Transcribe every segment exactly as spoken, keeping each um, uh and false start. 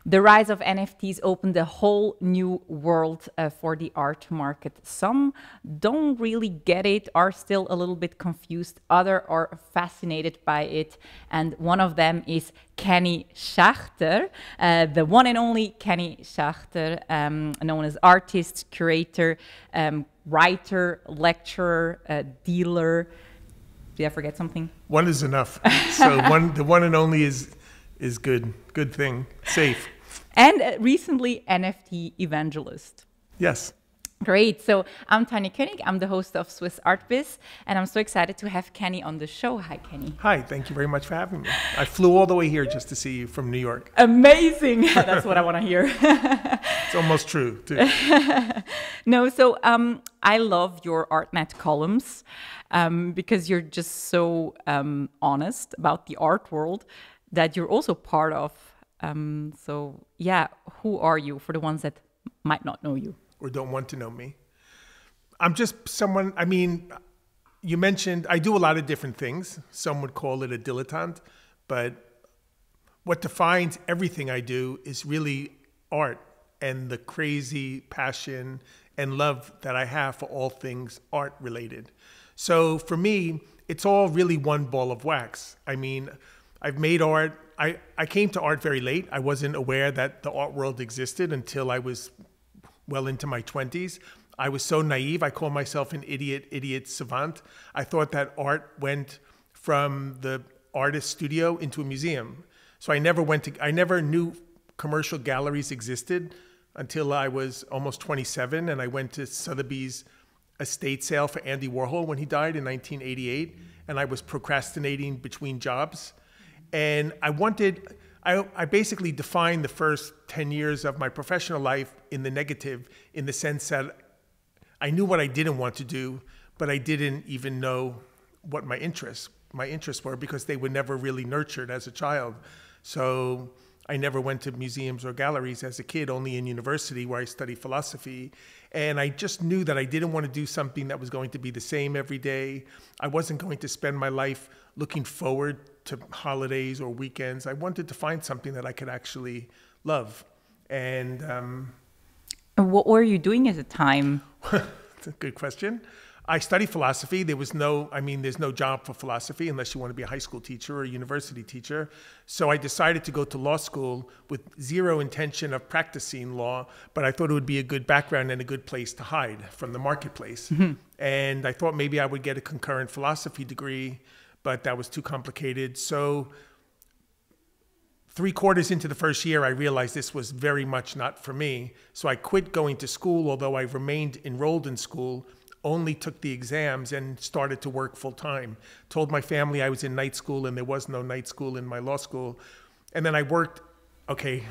The rise of N F Ts opened a whole new world uh, for the art market. Some don't really get it, are still a little bit confused. Others are fascinated by it. And one of them is Kenny Schachter, uh, the one and only Kenny Schachter, um, known as artist, curator, um, writer, lecturer, uh, dealer. Did I forget something? One is enough. So one, the one and only is is good. Good thing. Safe. And uh, recently N F T evangelist. Yes. Great. So I'm Tanya König. I'm the host of Swizz Art Basel, and I'm so excited to have Kenny on the show. Hi, Kenny. Hi. Thank you very much for having me. I flew all the way here just to see you from New York. Amazing. That's what I want to hear. It's almost true, too. No, so um, I love your ArtNet columns um, because you're just so um, honest about the art world that you're also part of. Um, so, yeah, who are you for the ones that might not know you? Or don't want to know me. I'm just someone, I mean, you mentioned, I do a lot of different things. Some would call it a dilettante, but what defines everything I do is really art and the crazy passion and love that I have for all things art related. So for me, it's all really one ball of wax. I mean, I've made art. I, I came to art very late. I wasn't aware that the art world existed until I was well into my twenties. I was so naive. I call myself an idiot, idiot savant. I thought that art went from the artist studio into a museum. So I never went to, I never knew commercial galleries existed until I was almost twenty-seven, and I went to Sotheby's estate sale for Andy Warhol when he died in nineteen eighty-eight, and I was procrastinating between jobs. And I wanted, I, I basically defined the first ten years of my professional life in the negative, in the sense that I knew what I didn't want to do, but I didn't even know what my interests, my interests were, because they were never really nurtured as a child. So I never went to museums or galleries as a kid, only in university where I studied philosophy. And I just knew that I didn't want to do something that was going to be the same every day. I wasn't going to spend my life looking forward to holidays or weekends. I wanted to find something that I could actually love. And um, what were you doing at the time? That's a good question. I studied philosophy. There was no, I mean, there's no job for philosophy unless you want to be a high school teacher or a university teacher. So I decided to go to law school with zero intention of practicing law, but I thought it would be a good background and a good place to hide from the marketplace. Mm-hmm. And I thought maybe I would get a concurrent philosophy degree, but that was too complicated. So three quarters into the first year, I realized this was very much not for me. So I quit going to school, although I remained enrolled in school, only took the exams and started to work full time. Told my family I was in night school and there was no night school in my law school. And then I worked, okay,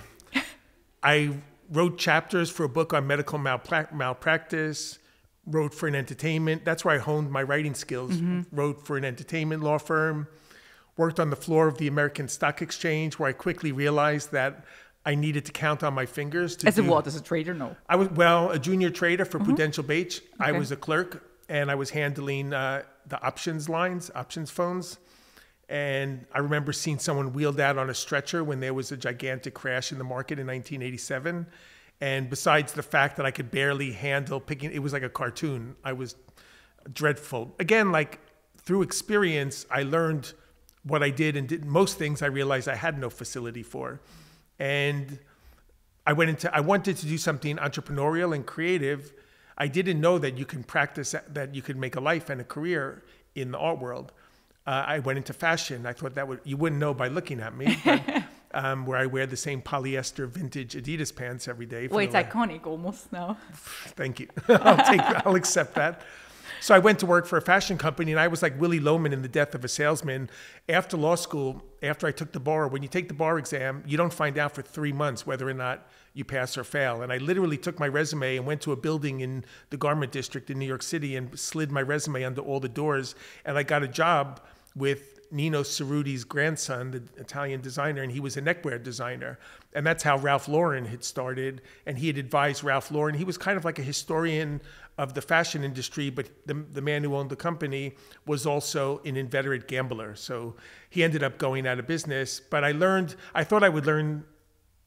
I wrote chapters for a book on medical malpra- malpractice, wrote for an entertainment. That's where I honed my writing skills. Mm-hmm. Wrote for an entertainment law firm, worked on the floor of the American Stock Exchange, where I quickly realized that I needed to count on my fingers. To as a do, what? As a trader? No. I was, well, a junior trader for mm-hmm. Prudential Bache. Okay. I was a clerk, and I was handling uh, the options lines, options phones. And I remember seeing someone wheeled out on a stretcher when there was a gigantic crash in the market in nineteen eighty-seven. And besides the fact that I could barely handle picking, it was like a cartoon. I was dreadful. Again, like through experience, I learned what I did, and did most things I realized I had no facility for. And I went into, I wanted to do something entrepreneurial and creative. I didn't know that you can practice, that you could make a life and a career in the art world. Uh, I went into fashion. I thought that would, you wouldn't know by looking at me, but, um, where I wear the same polyester vintage Adidas pants every day. Well, it's iconic almost now. Thank you. I'll take, I'll accept that. So I went to work for a fashion company, and I was like Willie Loman in The Death of a Salesman. After law school, after I took the bar, when you take the bar exam, you don't find out for three months whether or not you pass or fail. And I literally took my resume and went to a building in the Garment District in New York City and slid my resume under all the doors. And I got a job with Nino Cerruti's grandson, the Italian designer, and he was a neckwear designer. And that's how Ralph Lauren had started. And he had advised Ralph Lauren. He was kind of like a historian of the fashion industry, but the, the man who owned the company was also an inveterate gambler. So he ended up going out of business. But I learned, I thought I would learn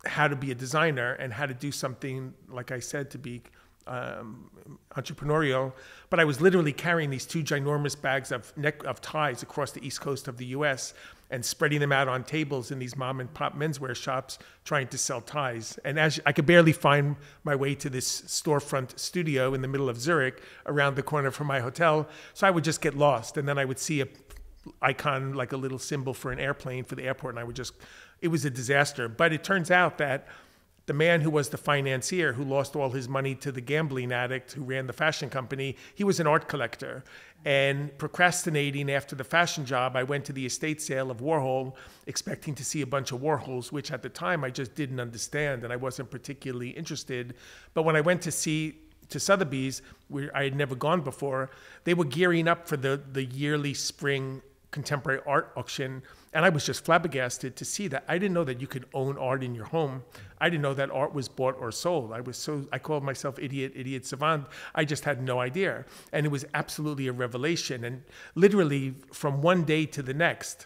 how to be a designer and how to do something, like I said, to be um, entrepreneurial. But I was literally carrying these two ginormous bags of neck of ties across the East Coast of the U S and spreading them out on tables in these mom and pop menswear shops trying to sell ties. And as I could barely find my way to this storefront studio in the middle of Zurich around the corner from my hotel. So I would just get lost. And then I would see a icon, like a little symbol for an airplane for the airport. And I would just, it was a disaster. But it turns out that the man who was the financier, who lost all his money to the gambling addict who ran the fashion company, he was an art collector. And procrastinating after the fashion job, I went to the estate sale of Warhol, expecting to see a bunch of Warhols, which at the time I just didn't understand and I wasn't particularly interested. But when I went to see to Sotheby's, where I had never gone before, they were gearing up for the, the yearly spring contemporary art auction. And I was just flabbergasted to see that. I didn't know that you could own art in your home. I didn't know that art was bought or sold. I was so, I called myself idiot, idiot savant. I just had no idea. And it was absolutely a revelation. And literally from one day to the next,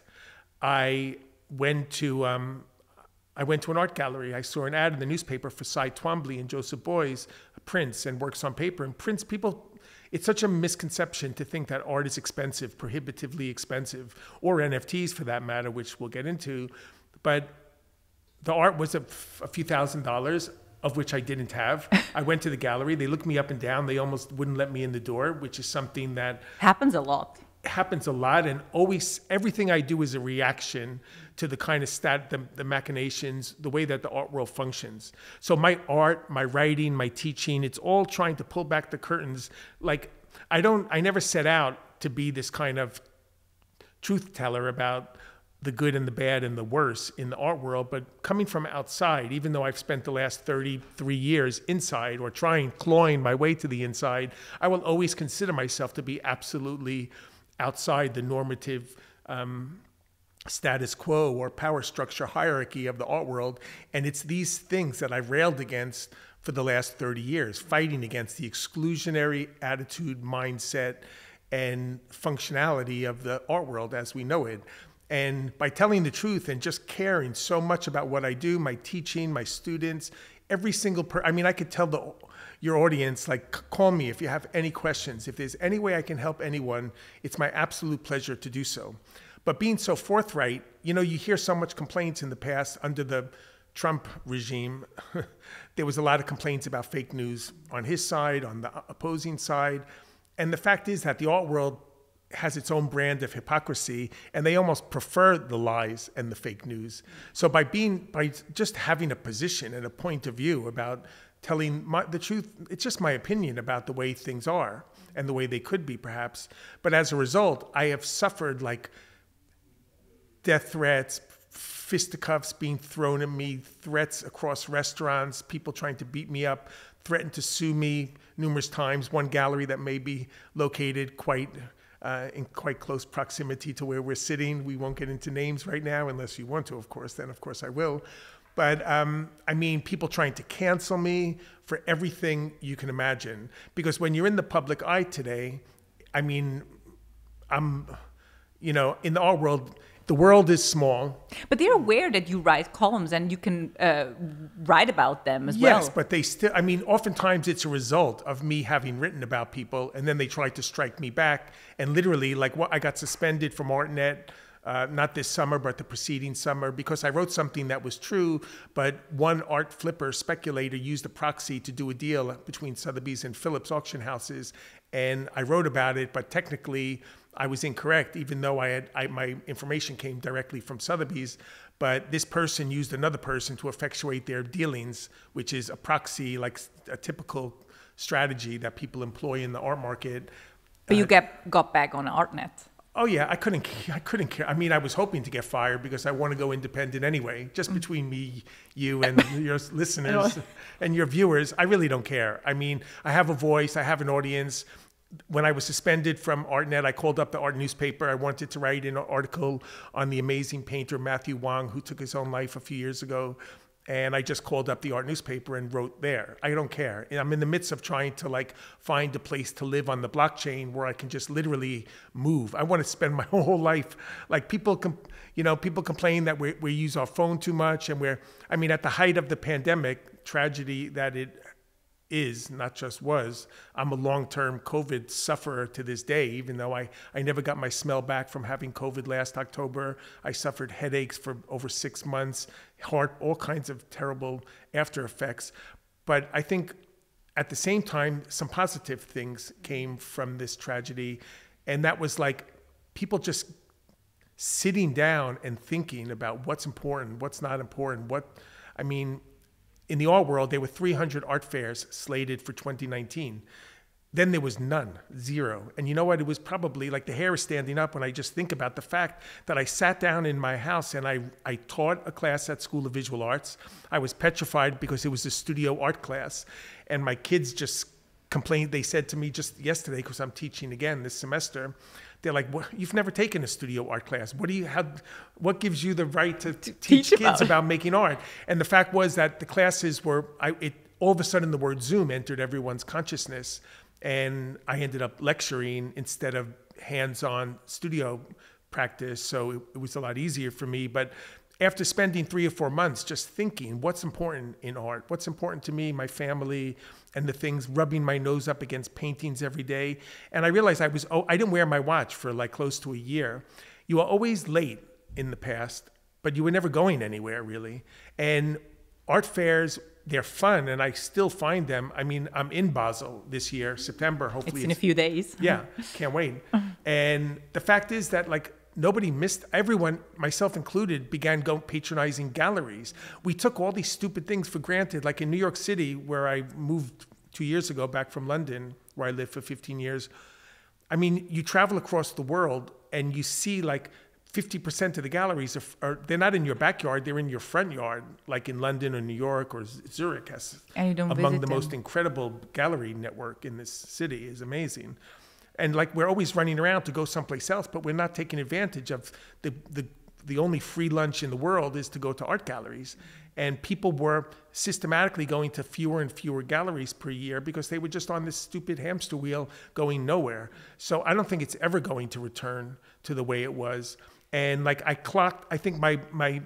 I went to, um, I went to an art gallery. I saw an ad in the newspaper for Cy Twombly and Joseph Beuys, prints and works on paper. And prints, people, it's such a misconception to think that art is expensive, prohibitively expensive, or N F Ts for that matter, which we'll get into. But the art was a, a few thousand dollars, of which I didn't have. I went to the gallery. They looked me up and down. They almost wouldn't let me in the door, which is something that happens a lot. happens a lot. And always, everything I do is a reaction to the kind of stat, the, the machinations, the way that the art world functions. So my art, my writing, my teaching, it's all trying to pull back the curtains. Like, I don't, I never set out to be this kind of truth teller about the good and the bad and the worse in the art world, but coming from outside, even though I've spent the last thirty-three years inside or trying, clawing my way to the inside, I will always consider myself to be absolutely outside the normative um, status quo or power structure hierarchy of the art world. And it's these things that I've railed against for the last thirty years, fighting against the exclusionary attitude, mindset, and functionality of the art world as we know it. And by telling the truth and just caring so much about what I do, my teaching, my students, every single per, I mean, I could tell the your audience, like, call me if you have any questions. If there's any way I can help anyone, it's my absolute pleasure to do so. But being so forthright, you know, you hear so much complaints in the past under the Trump regime. There was a lot of complaints about fake news on his side, on the opposing side. And the fact is that the art world has its own brand of hypocrisy, and they almost prefer the lies and the fake news. So by being, by just having a position and a point of view about telling my, the truth, it's just my opinion about the way things are and the way they could be perhaps. But as a result, I have suffered like death threats, fisticuffs being thrown at me, threats across restaurants, people trying to beat me up, threatened to sue me numerous times. One gallery that may be located quite Uh, in quite close proximity to where we're sitting. We won't get into names right now unless you want to, of course, then of course I will. But um, I mean, people trying to cancel me for everything you can imagine. Because when you're in the public eye today, I mean, I'm, you know, in the art world, the world is small. But they're aware that you write columns and you can uh, write about them as well. Yes, but they still, I mean, oftentimes it's a result of me having written about people, and then they try to strike me back. And literally, like, what, I got suspended from ArtNet, uh, not this summer, but the preceding summer, because I wrote something that was true, but one art flipper speculator used a proxy to do a deal between Sotheby's and Phillips auction houses. And I wrote about it, but technically, I was incorrect, even though I had I, my information came directly from Sotheby's. But this person used another person to effectuate their dealings, which is a proxy, like a typical strategy that people employ in the art market. But uh, you get got back on ArtNet. Oh yeah, I couldn't. I couldn't care. I mean, I was hoping to get fired because I want to go independent anyway. Just between me, you, and your listeners and your viewers, I really don't care. I mean, I have a voice. I have an audience. When I was suspended from ArtNet, I called up the art newspaper. I wanted to write an article on the amazing painter Matthew Wong, who took his own life a few years ago. And I just called up the art newspaper and wrote there. I don't care. I'm in the midst of trying to like find a place to live on the blockchain where I can just literally move. I want to spend my whole life, like people, com- you know, people complain that we, we use our phone too much, and we're, I mean, at the height of the pandemic, tragedy that it is, not just was, I'm a long-term COVID sufferer to this day, even though I, I never got my smell back from having COVID last October. I suffered headaches for over six months, heart, all kinds of terrible after effects. But I think at the same time, some positive things came from this tragedy. And that was like people just sitting down and thinking about what's important, what's not important, what, I mean, in the art world, there were three hundred art fairs slated for twenty nineteen. Then there was none, zero. And you know what? It was probably like the hair is standing up when I just think about the fact that I sat down in my house and I, I taught a class at School of Visual Arts. I was petrified because it was a studio art class. And my kids just complained. They said to me just yesterday, because I'm teaching again this semester, they're like, well, you've never taken a studio art class. What do you have? What gives you the right to t- teach, teach kids about. about making art? And the fact was that the classes were, I, it, all of a sudden the word Zoom entered everyone's consciousness. And I ended up lecturing instead of hands-on studio practice. So it, it was a lot easier for me. But after spending three or four months just thinking, what's important in art? What's important to me, my family, and the things, rubbing my nose up against paintings every day. And I realized I was, oh, I didn't wear my watch for like close to a year. You were always late in the past, but you were never going anywhere really. And art fairs, they're fun, and I still find them. I mean, I'm in Basel this year, September, hopefully. It's in a few days. Yeah, can't wait. And the fact is that like, nobody missed, everyone, myself included, began going patronizing galleries. We took all these stupid things for granted. Like in New York City, where I moved two years ago back from London, where I lived for fifteen years. I mean, you travel across the world and you see like fifty percent of the galleries are, are, they're not in your backyard, they're in your front yard, like in London or New York or Zurich has and you don't among visit the them. most incredible gallery network in this city. Is amazing. And like we're always running around to go someplace else, but we're not taking advantage of the, the, the only free lunch in the world is to go to art galleries. And people were systematically going to fewer and fewer galleries per year because they were just on this stupid hamster wheel going nowhere. So I don't think it's ever going to return to the way it was. And like I clocked, I think my, my,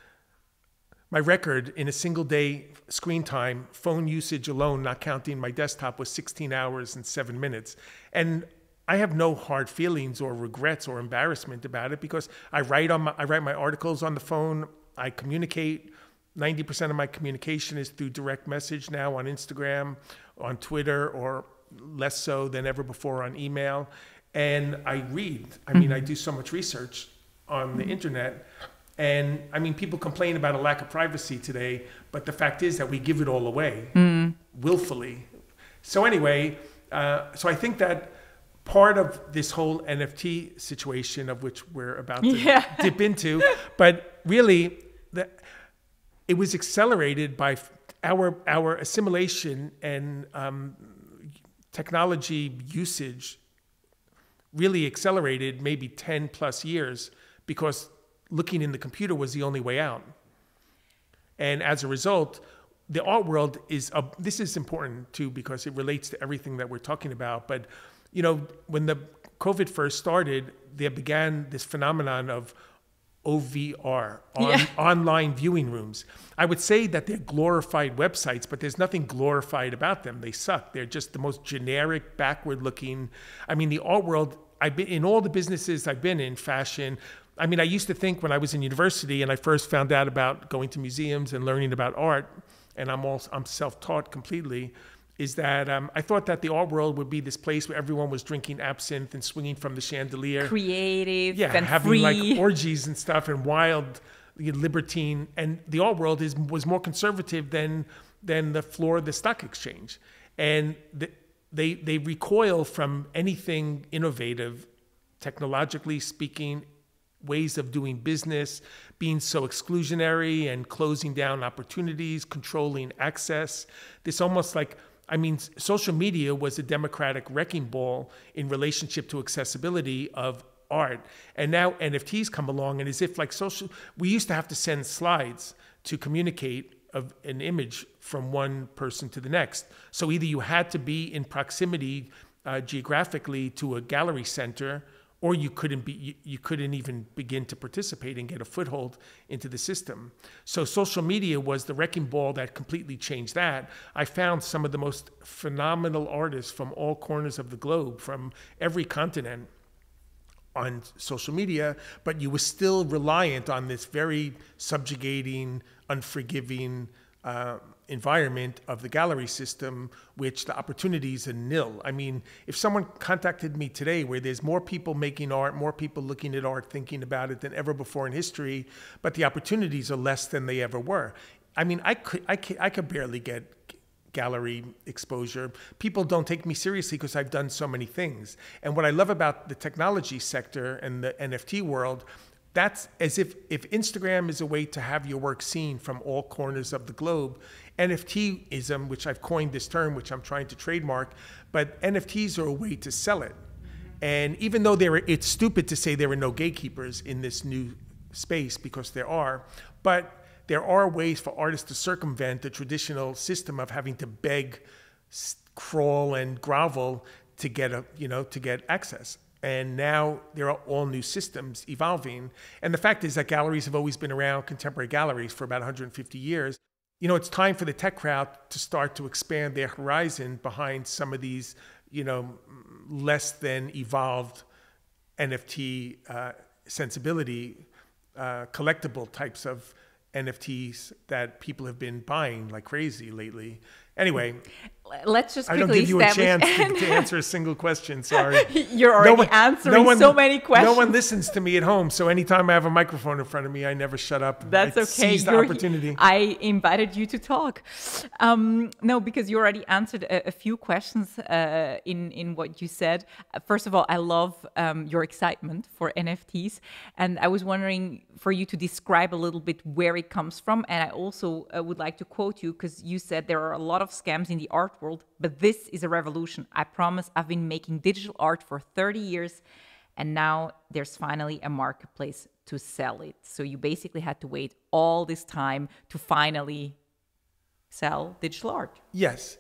my record in a single day screen time, phone usage alone, not counting my desktop, was sixteen hours and seven minutes. And I have no hard feelings or regrets or embarrassment about it because I write on my, I write my articles on the phone. I communicate. ninety percent of my communication is through direct message now on Instagram, on Twitter, or less so than ever before on email. And I read. I mean, I do so much research on the internet. And I mean, people complain about a lack of privacy today, but the fact is that we give it all away mm. willfully. So anyway, uh, so I think that part of this whole N F T situation, of which we're about to yeah. dip into, but really, the, it was accelerated by our our assimilation and um, technology usage. Really accelerated maybe ten plus years because looking in the computer was the only way out. And as a result, the art world is, a, this is important too because it relates to everything that we're talking about. But, you know, when the COVID first started, there began this phenomenon of O V R, on, yeah. online viewing rooms. I would say that they're glorified websites, but there's nothing glorified about them. They suck. They're just the most generic, backward-looking. I mean, the art world, I've been in all the businesses I've been in, fashion. I mean, I used to think when I was in university and I first found out about going to museums and learning about art, and I'm all I'm self-taught completely, is that um, I thought that the art world would be this place where everyone was drinking absinthe and swinging from the chandelier. Creative yeah, and having free. like orgies and stuff and wild, libertine. And the art world is was more conservative than than the floor of the stock exchange. And the, they they recoil from anything innovative, technologically speaking, ways of doing business, being so exclusionary and closing down opportunities, controlling access. This almost like, I mean, social media was a democratic wrecking ball in relationship to accessibility of art. And now N F Ts come along, and as if like social, we used to have to send slides to communicate of an image from one person to the next. So either you had to be in proximity uh, geographically to a gallery center, or you couldn't be, you, you couldn't even begin to participate and get a foothold into the system. So social media was the wrecking ball that completely changed that. I found some of the most phenomenal artists from all corners of the globe, from every continent, on social media, but you were still reliant on this very subjugating, unforgiving uh, environment of the gallery system, which the opportunities are nil. I mean, if someone contacted me today where there's more people making art, more people looking at art, thinking about it than ever before in history, but the opportunities are less than they ever were. I mean, I could, I could, I could barely get gallery exposure. People don't take me seriously because I've done so many things. And what I love about the technology sector and the N F T world, that's as if, if Instagram is a way to have your work seen from all corners of the globe, NFTism, which I've coined this term, which I'm trying to trademark, but N F Ts are a way to sell it. And even though there are, it's stupid to say there are no gatekeepers in this new space, because there are, but there are ways for artists to circumvent the traditional system of having to beg, crawl, and grovel to get a, you know, to get access. And now there are all new systems evolving. And the fact is that galleries have always been around, contemporary galleries, for about one hundred fifty years. You know, it's time for the tech crowd to start to expand their horizon behind some of these, you know, less than evolved N F T uh, sensibility, uh, collectible types of N F Ts that people have been buying like crazy lately. Anyway, let's just quickly I don't give you a chance to, to answer a single question. Sorry. You're already no one, answering no one, so many questions. No one listens to me at home, so anytime I have a microphone in front of me, I never shut up. That's I okay. Seize the opportunity. I invited you to talk. Um, no, because you already answered a, a few questions uh, in in what you said. Uh, first of all, I love um, your excitement for N F Ts, and I was wondering for you to describe a little bit where it comes from. And I also uh, would like to quote you, because you said there are a lot of scams in the art world, but this is a revolution. I promise. I've been making digital art for thirty years, and now there's finally a marketplace to sell it. So you basically had to wait all this time to finally sell digital art. Yes.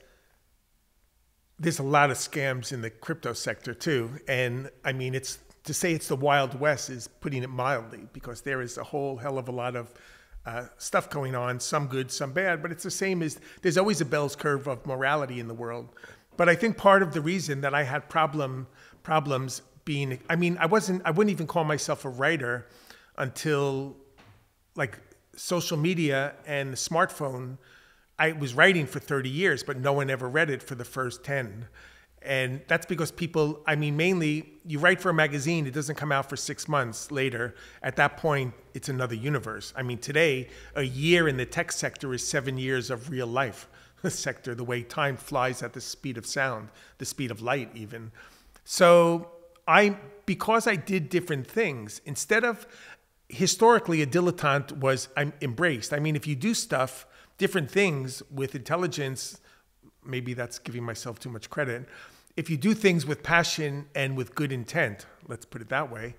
There's a lot of scams in the crypto sector too. And I mean, it's to say it's the Wild West is putting it mildly, because there is a whole hell of a lot of Uh, stuff going on, some good, some bad, but it's the same as there's always a Bell's curve of morality in the world. But I think part of the reason that I had problem problems being, I mean, I wasn't, I wouldn't even call myself a writer until like social media and the smartphone. I was writing for thirty years, but no one ever read it for the first ten. And that's because people, I mean, mainly you write for a magazine, it doesn't come out for six months later. At that point, it's another universe. I mean, today, a year in the tech sector is seven years of real life sector, the way time flies at the speed of sound, the speed of light even. So I, because I did different things, instead of, historically, a dilettante was I'm embraced. I mean, if you do stuff, different things with intelligence, maybe that's giving myself too much credit. If you do things with passion and with good intent, let's put it that way,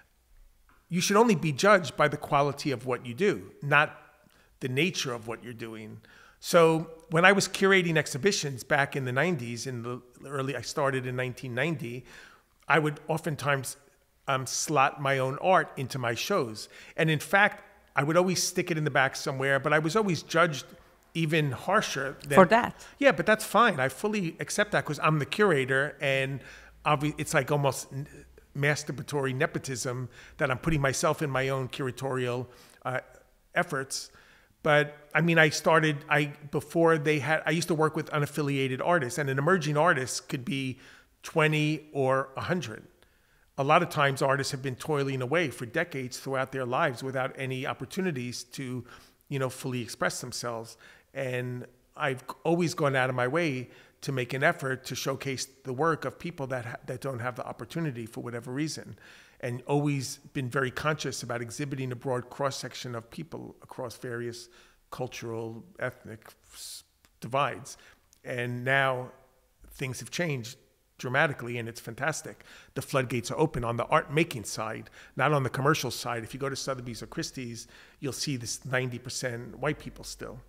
you should only be judged by the quality of what you do, not the nature of what you're doing. So when I was curating exhibitions back in the nineties, in the early, I started in nineteen ninety, I would oftentimes um, slot my own art into my shows. And in fact, I would always stick it in the back somewhere, but I was always judged even harsher than, for that. Yeah, but that's fine. I fully accept that because I'm the curator, and it's like almost masturbatory nepotism that I'm putting myself in my own curatorial uh, efforts. But I mean, I started, I before they had, I used to work with unaffiliated artists, and an emerging artist could be twenty or one hundred. A lot of times artists have been toiling away for decades throughout their lives without any opportunities to, you know, fully express themselves. And I've always gone out of my way to make an effort to showcase the work of people that ha that don't have the opportunity for whatever reason, and always been very conscious about exhibiting a broad cross-section of people across various cultural, ethnic divides. And now things have changed dramatically, and it's fantastic. The floodgates are open on the art making side, not on the commercial side. If you go to Sotheby's or Christie's, you'll see this ninety percent white people still.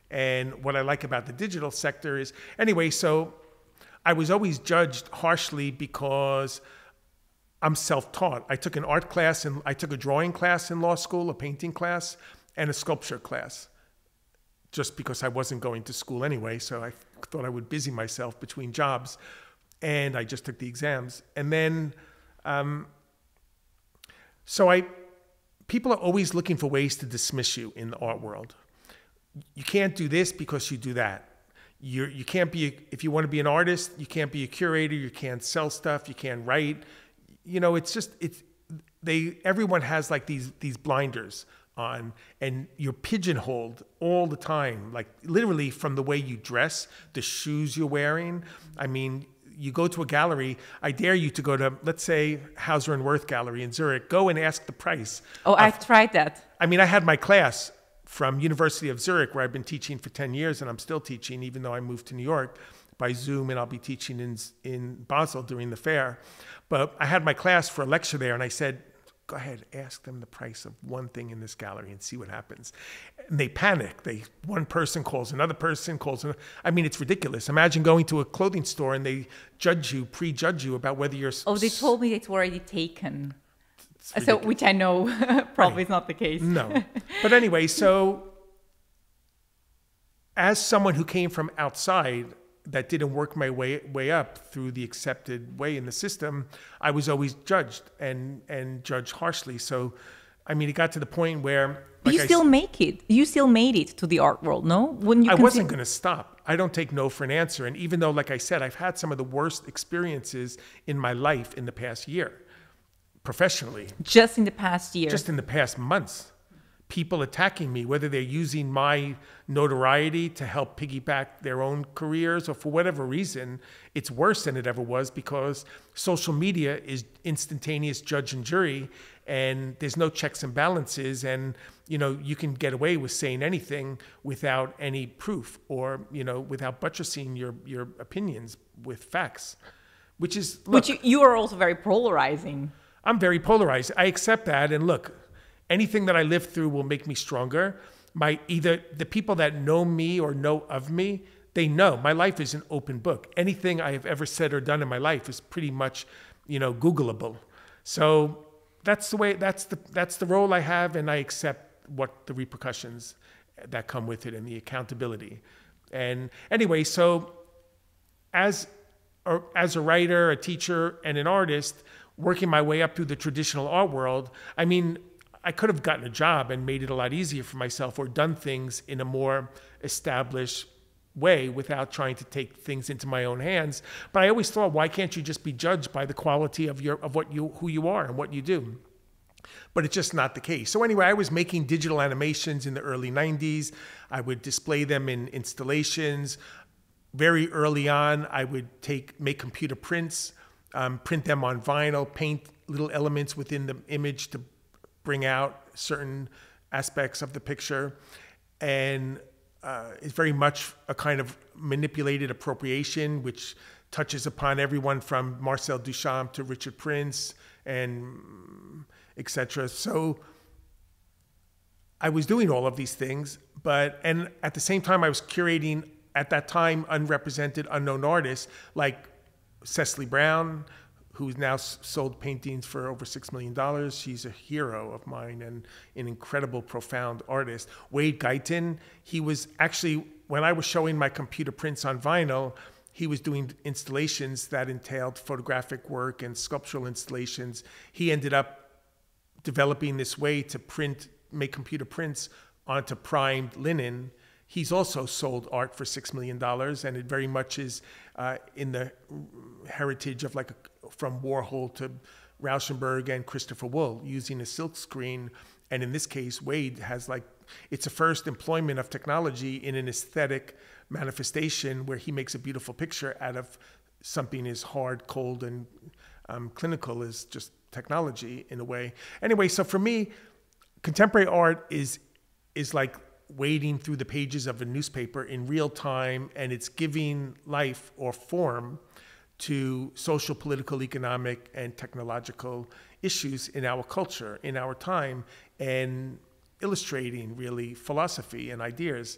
And what I like about the digital sector is, anyway, so I was always judged harshly because I'm self-taught. I took an art class and I took a drawing class in law school, a painting class, and a sculpture class, just because I wasn't going to school anyway. So I thought I would busy myself between jobs, and I just took the exams. And then, um, so I, people are always looking for ways to dismiss you in the art world. You can't do this because you do that. You're, you can't be, a, if you want to be an artist, you can't be a curator, you can't sell stuff, you can't write. You know, it's just, it's, they, everyone has like these, these blinders on, and you're pigeonholed all the time, like literally from the way you dress, the shoes you're wearing. I mean, you go to a gallery, I dare you to go to, let's say, Hauser and Wirth Gallery in Zurich, go and ask the price. Oh, of, I've tried that. I mean, I had my class from University of Zurich, where I've been teaching for ten years, and I'm still teaching, even though I moved to New York by Zoom, and I'll be teaching in, in Basel during the fair. But I had my class for a lecture there, and I said, go ahead, ask them the price of one thing in this gallery and see what happens. And they panic. They, one person calls another person, calls another. I mean, it's ridiculous. Imagine going to a clothing store and they judge you, prejudge you about whether you're... Oh, they told me it's already taken. So, which I know probably right. is not the case. No. But anyway, so as someone who came from outside that didn't work my way way up through the accepted way in the system, I was always judged and and judged harshly. So, I mean, it got to the point where... Like you still I, make it. You still made it to the art world, no? Wouldn't you I wasn't going to stop. I don't take no for an answer. And even though, like I said, I've had some of the worst experiences in my life in the past year, professionally. Just in the past year. Just in the past months. People attacking me, whether they're using my notoriety to help piggyback their own careers or for whatever reason, it's worse than it ever was because social media is instantaneous judge and jury, and there's no checks and balances, and you know you can get away with saying anything without any proof or you know without buttressing your your opinions with facts, which is look, which you, you are also very polarizing. I'm very polarized. I accept that, and look. Anything that I live through will make me stronger. My either the people that know me or know of me, they know my life is an open book. Anything I have ever said or done in my life is pretty much, you know, Googleable. So that's the way. That's the that's the role I have, and I accept what the repercussions that come with it and the accountability. And anyway, so as or as a writer, a teacher, and an artist, working my way up through the traditional art world, I mean. I could have gotten a job and made it a lot easier for myself or done things in a more established way without trying to take things into my own hands. But I always thought, why can't you just be judged by the quality of your of what you who you are and what you do? But it's just not the case. So anyway, I was making digital animations in the early nineties. I would display them in installations. Very early on, I would take make computer prints, um, print them on vinyl, paint little elements within the image to bring out certain aspects of the picture, and uh, it's very much a kind of manipulated appropriation, which touches upon everyone from Marcel Duchamp to Richard Prince and et cetera. So I was doing all of these things, but and at the same time I was curating at that time unrepresented, unknown artists like Cecily Brown, who's now sold paintings for over six million dollars. She's a hero of mine and an incredible, profound artist. Wade Guyton, he was actually, when I was showing my computer prints on vinyl, he was doing installations that entailed photographic work and sculptural installations. He ended up developing this way to print, make computer prints onto primed linen. He's also sold art for six million dollars, and it very much is uh, in the heritage of like a, from Warhol to Rauschenberg and Christopher Wool using a silk screen. And in this case, Wade has like, it's a first employment of technology in an aesthetic manifestation where he makes a beautiful picture out of something as hard, cold, and um, clinical as just technology in a way. Anyway, so for me, contemporary art is is like wading through the pages of a newspaper in real time, and it's giving life or form to social, political, economic, and technological issues in our culture, in our time, and illustrating really philosophy and ideas.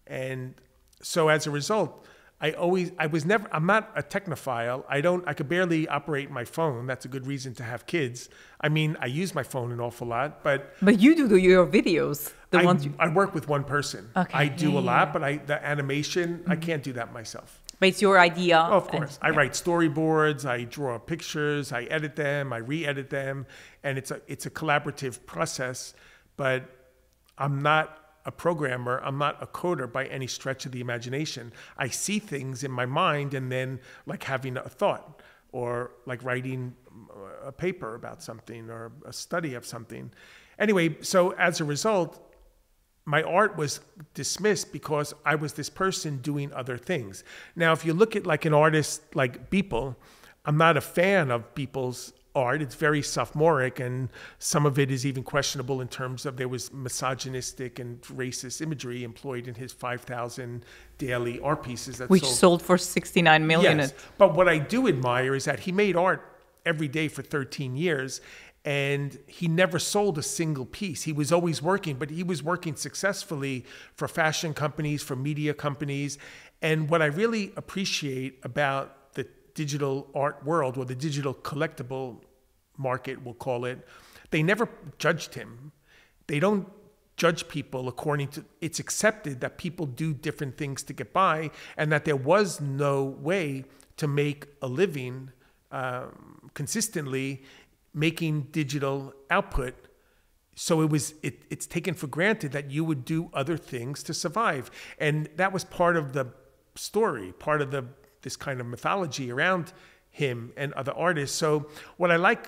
And so as a result, I always, I was never, I'm not a technophile. I don't, I could barely operate my phone. That's a good reason to have kids. I mean, I use my phone an awful lot, but. But you do your videos, the I, ones you. I work with one person. Okay. I do yeah, a yeah, lot, yeah. but I, the animation, mm-hmm. I can't do that myself. But it's your idea. Oh, of course. And, I yeah. write storyboards, I draw pictures, I edit them, I re-edit them. And it's a, it's a collaborative process, but I'm not a programmer, I'm not a coder by any stretch of the imagination. I see things in my mind and then like having a thought or like writing a paper about something or a study of something. Anyway, so as a result, my art was dismissed because I was this person doing other things. Now, if you look at like an artist like Beeple, I'm not a fan of Beeple's art. It's very sophomoric, and some of it is even questionable in terms of there was misogynistic and racist imagery employed in his five thousand daily art pieces that which sold, sold for sixty-nine million. Yes, but what I do admire is that he made art every day for thirteen years, and he never sold a single piece. He was always working, but he was working successfully for fashion companies, for media companies. And what I really appreciate about the digital art world, or the digital collectible market, we'll call it, they never judged him. They don't judge people according to, it's accepted that people do different things to get by, and that there was no way to make a living um, consistently making digital output. So it was, it, it's taken for granted that you would do other things to survive. And that was part of the story, part of the this kind of mythology around him and other artists. So what I like,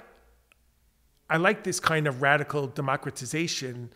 I like this kind of radical democratization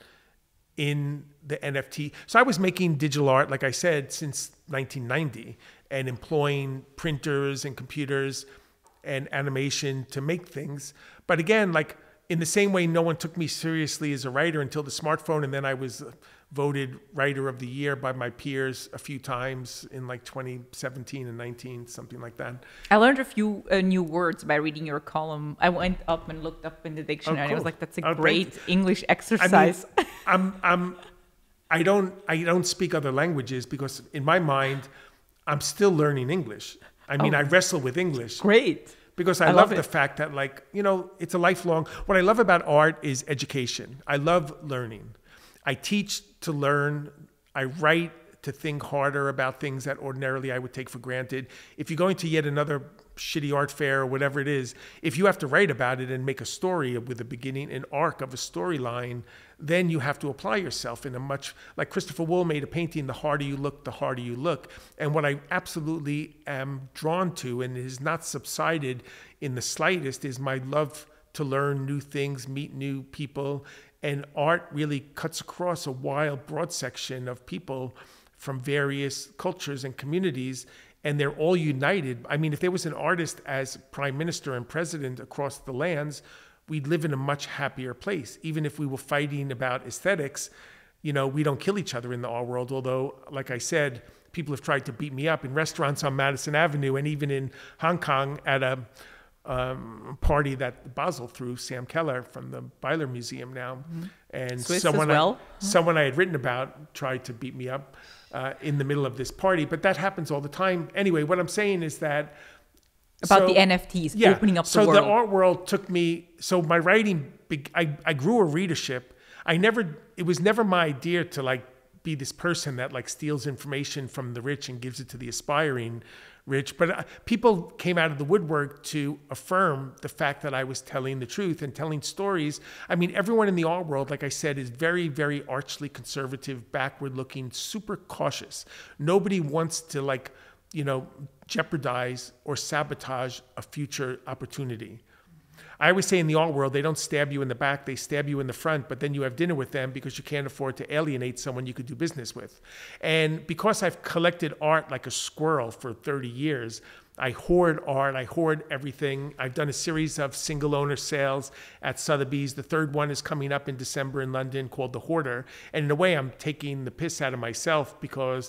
in the N F T. So I was making digital art, like I said, since nineteen ninety, and employing printers and computers and animation to make things. But again, like in the same way, no one took me seriously as a writer until the smartphone, and then I was voted writer of the year by my peers a few times in like twenty seventeen and nineteen, something like that. I learned a few uh, new words by reading your column. I went up and looked up in the dictionary. Oh, cool. I was like, that's a Oh, great English exercise. I mean, I'm, I'm, I don't, I don't speak other languages because in my mind, I'm still learning English. I mean, Oh. I wrestle with English. Great. Because I, I love, love the it. fact that, like, you know, it's a lifelong, what I love about art is education. I love learning. I teach to learn. I write to think harder about things that ordinarily I would take for granted. If you're going to yet another shitty art fair or whatever it is, if you have to write about it and make a story with a beginning, an arc of a storyline, then you have to apply yourself in a much, like Christopher Wool made a painting, the harder you look, the harder you look. And what I absolutely am drawn to, and it has not subsided in the slightest, is my love to learn new things, meet new people. And art really cuts across a wide, broad section of people from various cultures and communities, and they're all united. I mean, if there was an artist as prime minister and president across the lands, we'd live in a much happier place. Even if we were fighting about aesthetics, you know, we don't kill each other in the art world. Although, like I said, people have tried to beat me up in restaurants on Madison Avenue, and even in Hong Kong at a um, party that Basel threw, Sam Keller from the Byler Museum now. Mm-hmm. And Swizz someone, as well. I, someone I had written about tried to beat me up uh, in the middle of this party, but that happens all the time. Anyway, what I'm saying is that About so, the N F Ts, yeah, opening up so the world. the art world took me, so my writing, I, I grew a readership. I never, it was never my idea to like be this person that like steals information from the rich and gives it to the aspiring rich. But uh, people came out of the woodwork to affirm the fact that I was telling the truth and telling stories. I mean, everyone in the art world, like I said, is very, very archly conservative, backward looking, super cautious. Nobody wants to like, you know, jeopardize or sabotage a future opportunity. I always say in the art world, they don't stab you in the back, they stab you in the front, but then you have dinner with them because you can't afford to alienate someone you could do business with. And because I've collected art like a squirrel for thirty years, I hoard art, I hoard everything. I've done a series of single owner sales at Sotheby's. The third one is coming up in December in London called The Hoarder. And in a way, I'm taking the piss out of myself because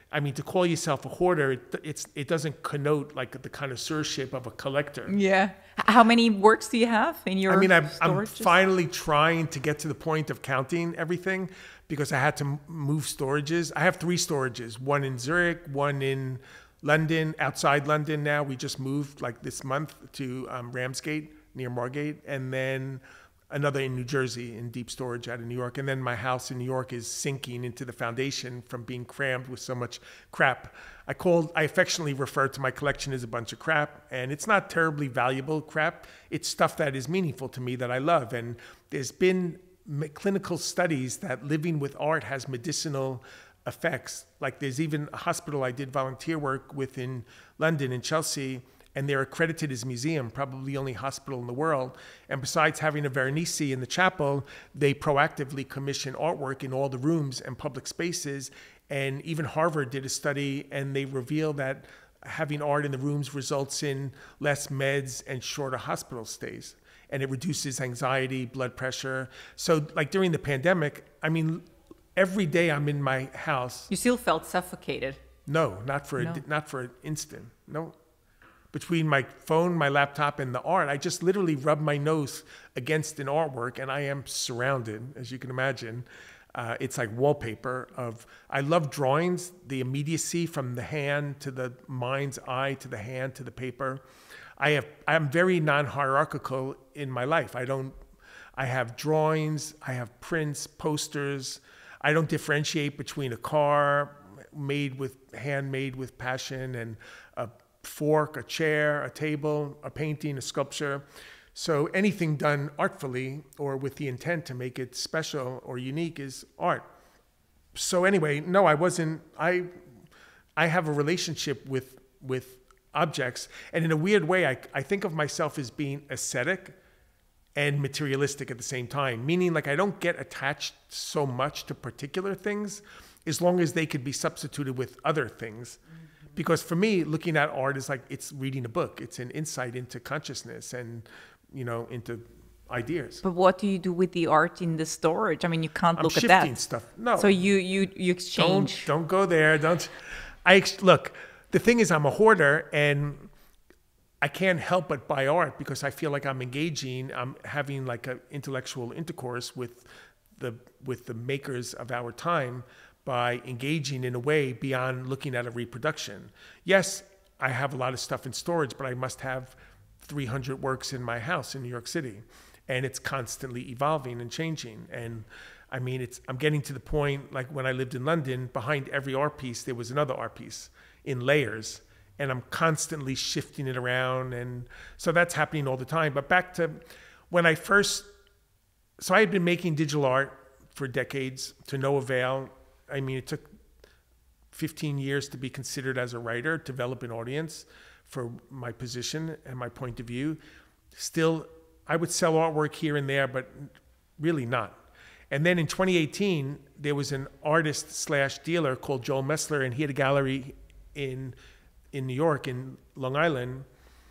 I mean, to call yourself a hoarder, it, it's, it doesn't connote like the connoisseurship of a collector. Yeah. How many works do you have in your I mean, I'm, I'm storages? finally trying to get to the point of counting everything because I had to move storages. I have three storages, one in Zurich, one in London, outside London now. We just moved like this month to um, Ramsgate near Margate, and then another in New Jersey in deep storage out of New York. And then my house in New York is sinking into the foundation from being crammed with so much crap. I called, I affectionately refer to my collection as a bunch of crap, and it's not terribly valuable crap. It's stuff that is meaningful to me that I love. And there's been clinical studies that living with art has medicinal effects. Like there's even a hospital I did volunteer work with in London, in Chelsea, and they're accredited as a museum, probably the only hospital in the world. And besides having a Veronese in the chapel, they proactively commission artwork in all the rooms and public spaces. And even Harvard did a study, and they reveal that having art in the rooms results in less meds and shorter hospital stays. And it reduces anxiety, blood pressure. So like during the pandemic, I mean, every day I'm in my house. You still felt suffocated? No, not for, No. a, not for an instant, no. Between my phone, my laptop, and the art, I just literally rub my nose against an artwork, and I am surrounded, as you can imagine. Uh, it's like wallpaper of, I love drawings, the immediacy from the hand to the mind's eye to the hand to the paper. I have, I'm very non-hierarchical in my life. I don't, I have drawings, I have prints, posters. I don't differentiate between a car made with, handmade with passion, and a fork, a chair, a table, a painting, a sculpture. So anything done artfully or with the intent to make it special or unique is art. So anyway, no, I wasn't, I, I have a relationship with, with objects. And in a weird way, I, I think of myself as being aesthetic and materialistic at the same time, meaning like I don't get attached so much to particular things as long as they could be substituted with other things. Because for me, looking at art is like, it's reading a book. It's an insight into consciousness and, you know, into ideas. But what do you do with the art in the storage? I mean, you can't I'm look at shifting that. stuff. No. So you, you, you exchange. Don't, don't go there. Don't. I ex- Look, the thing is I'm a hoarder, and I can't help but buy art because I feel like I'm engaging. I'm having like an intellectual intercourse with the, with the makers of our time, by engaging in a way beyond looking at a reproduction. Yes, I have a lot of stuff in storage, but I must have three hundred works in my house in New York City. And it's constantly evolving and changing. And I mean, it's, I'm getting to the point, like when I lived in London, behind every art piece, there was another art piece in layers. And I'm constantly shifting it around. And so that's happening all the time. But back to when I first, so I had been making digital art for decades to no avail. I mean, it took fifteen years to be considered as a writer, develop an audience for my position and my point of view. Still, I would sell artwork here and there, but really not. And then in twenty eighteen, there was an artist slash dealer called Joel Messler, and he had a gallery in, in New York, in Long Island.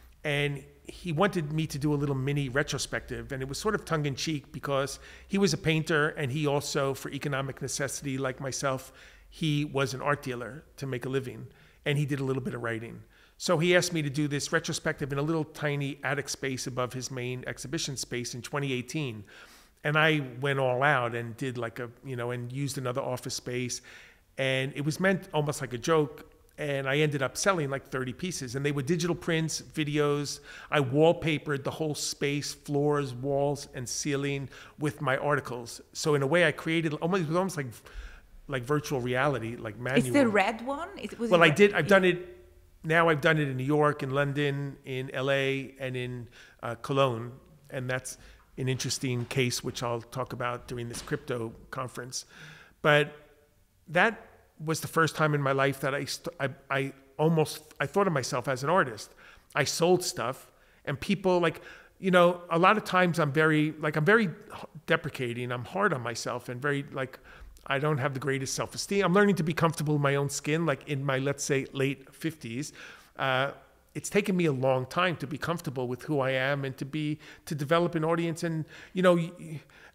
And he wanted me to do a little mini retrospective, and it was sort of tongue-in-cheek because he was a painter, and he also, for economic necessity like myself, he was an art dealer to make a living, and he did a little bit of writing. So he asked me to do this retrospective in a little tiny attic space above his main exhibition space in twenty eighteen. And I went all out and did like a, you know, and used another office space, and it was meant almost like a joke. And I ended up selling like thirty pieces, and they were digital prints, videos. I wallpapered the whole space, floors, walls, and ceiling with my articles. So in a way, I created almost, it was almost like, like virtual reality, like manual. It's the red one? It was well, I red? did. I've done it. Now I've done it in New York, in London, in L A, and in uh, Cologne, and that's an interesting case which I'll talk about during this crypto conference. But that was the first time in my life that I, st- I, I almost, I thought of myself as an artist. I sold stuff, and people like, you know, a lot of times I'm very, like, I'm very deprecating. I'm hard on myself and very, like, I don't have the greatest self-esteem. I'm learning to be comfortable in my own skin, like in my, let's say, late fifties. Uh, it's taken me a long time to be comfortable with who I am and to be, to develop an audience. And, you know,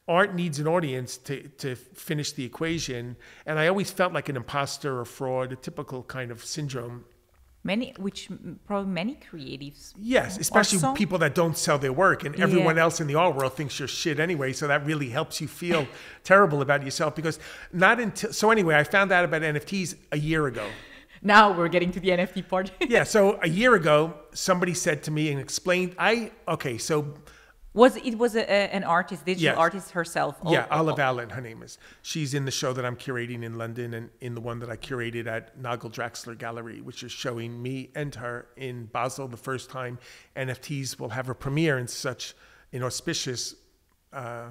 art needs an audience to, to finish the equation. And I always felt like an imposter or fraud, a typical kind of syndrome. Many, which probably many creatives. Yes, especially some, people that don't sell their work, and everyone yeah. else in the art world thinks you're shit anyway. So that really helps you feel terrible about yourself, because not until, so anyway, I found out about N F Ts a year ago. Now we're getting to the N F T part. Yeah, so a year ago, somebody said to me and explained, I, okay, so. Was it was a, a, an artist, digital Yes. artist herself? Yeah, oh, Olive oh. Allen, her name is. She's in the show that I'm curating in London, and in the one that I curated at Nagel Draxler Gallery, which is showing me and her in Basel the first time N F Ts will have a premiere in such an auspicious uh,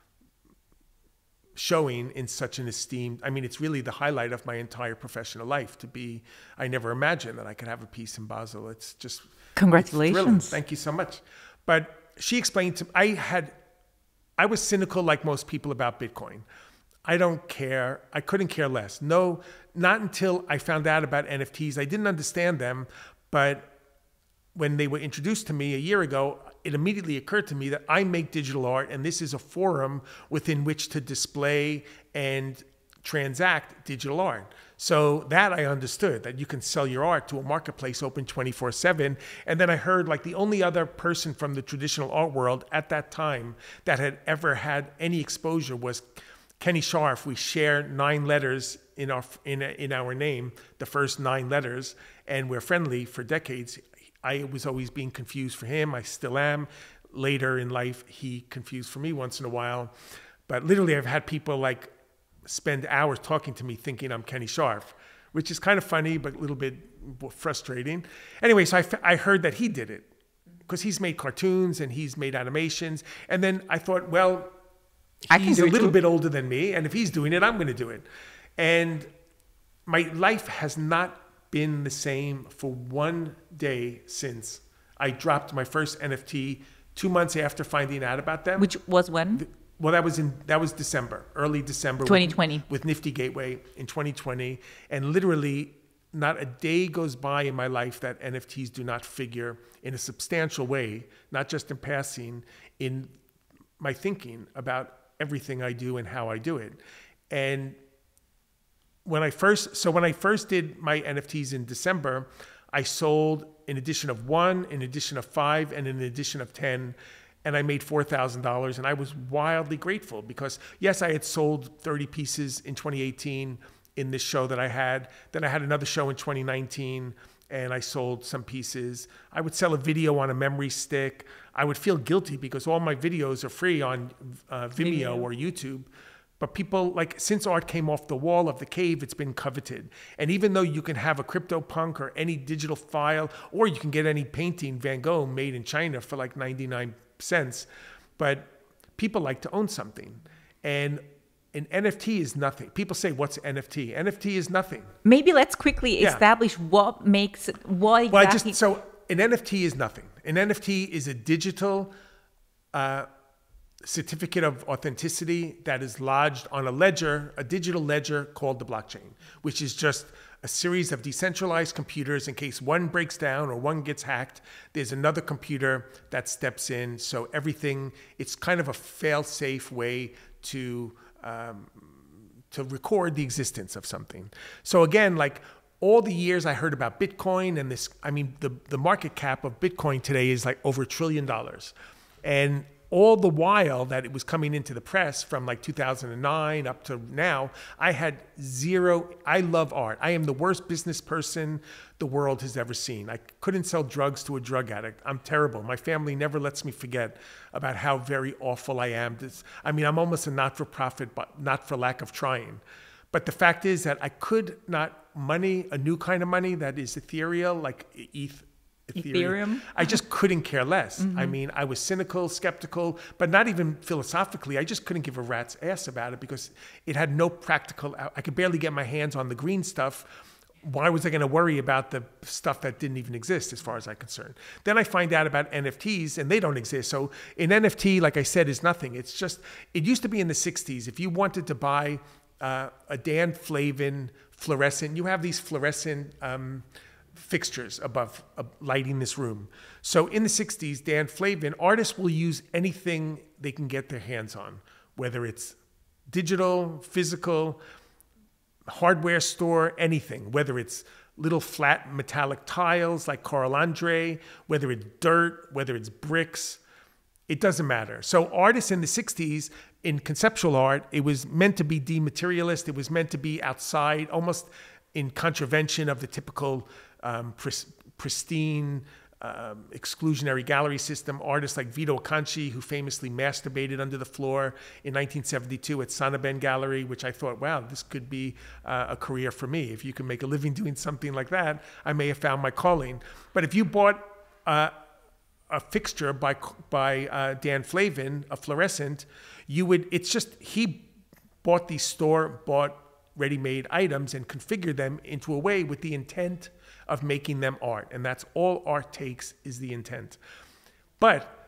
showing in such an esteemed, I mean, it's really the highlight of my entire professional life to be, I never imagined that I could have a piece in Basel. It's just, congratulations. It's thrilling. Thank you so much. But she explained to me, I had, I was cynical like most people about Bitcoin. I don't care. I couldn't care less. No, not until I found out about N F Ts. I didn't understand them, but when they were introduced to me a year ago, it immediately occurred to me that I make digital art, and this is a forum within which to display and transact digital art. So that I understood, that you can sell your art to a marketplace open twenty-four seven. And then I heard like the only other person from the traditional art world at that time that had ever had any exposure was Kenny Schachter. We share nine letters in our, in, in our name, the first nine letters, and we're friendly for decades. I was always being confused for him. I still am. Later in life, he confused for me once in a while. But literally, I've had people like spend hours talking to me thinking I'm Kenny Schachter, which is kind of funny, but a little bit frustrating. Anyway, so I, I heard that he did it because he's made cartoons and he's made animations. And then I thought, well, he's a little bit older than me, and if he's doing it, I'm going to do it. And my life has not been the same for one day since I dropped my first N F T two months after finding out about them. Which was when? Well, that was in that was December, early December, twenty twenty, with, with Nifty Gateway in twenty twenty, and literally not a day goes by in my life that N F Ts do not figure in a substantial way, not just in passing, in my thinking about everything I do and how I do it. And when I first, so when I first did my N F Ts in December, I sold an edition of one, an edition of five, and an edition of ten. And I made four thousand dollars, and I was wildly grateful because, yes, I had sold thirty pieces in twenty eighteen in this show that I had. Then I had another show in twenty nineteen, and I sold some pieces. I would sell a video on a memory stick. I would feel guilty because all my videos are free on uh, Vimeo Video. or YouTube. But people, like, since art came off the wall of the cave, it's been coveted. And even though you can have a CryptoPunk or any digital file, or you can get any painting, Van Gogh, made in China for like ninety-nine cents, but people like to own something. And an N F T is nothing. People say, what's N F T? N F T is nothing. Maybe let's quickly Yeah. establish what makes it, what exactly... Well, I just, so an N F T is nothing. An N F T is a digital uh, certificate of authenticity that is lodged on a ledger, a digital ledger called the blockchain, which is just a series of decentralized computers. In case one breaks down or one gets hacked, there's another computer that steps in. So everything, it's kind of a fail-safe way to um, to record the existence of something. So again, like all the years I heard about Bitcoin and this, I mean, the, the market cap of Bitcoin today is like over a trillion dollars. And all the while that it was coming into the press from like two thousand nine up to now, I had zero, I love art. I am the worst business person the world has ever seen. I couldn't sell drugs to a drug addict. I'm terrible. My family never lets me forget about how very awful I am. This, I mean, I'm almost a not-for-profit, but not for lack of trying. But the fact is that I could not money, a new kind of money that is ethereal, like E T H, Ethereum. Ethereum. I just couldn't care less. Mm-hmm. I mean, I was cynical, skeptical, but not even philosophically. I just couldn't give a rat's ass about it because it had no practical, I could barely get my hands on the green stuff. Why was I going to worry about the stuff that didn't even exist as far as I'm concerned? Then I find out about N F Ts and they don't exist. So an N F T, like I said, is nothing. It's just, it used to be in the sixties. If you wanted to buy uh, a Dan Flavin fluorescent, you have these fluorescent um, fixtures above uh, lighting this room. So in the sixties, Dan Flavin, artists will use anything they can get their hands on, whether it's digital, physical, hardware store, anything, whether it's little flat metallic tiles like Carl Andre, whether it's dirt, whether it's bricks, it doesn't matter. So artists in the sixties, in conceptual art, it was meant to be dematerialist. It was meant to be outside, almost in contravention of the typical um, pris pristine, um, exclusionary gallery system. Artists like Vito Acconci, who famously masturbated under the floor in nineteen seventy-two at Sonnabend Gallery, which I thought, wow, this could be uh, a career for me. If you can make a living doing something like that, I may have found my calling. But if you bought uh, a fixture by by uh, Dan Flavin, a fluorescent, you would, it's just, he bought these store-bought ready-made items and configured them into a way with the intent of making them art. And that's all art takes, is the intent. But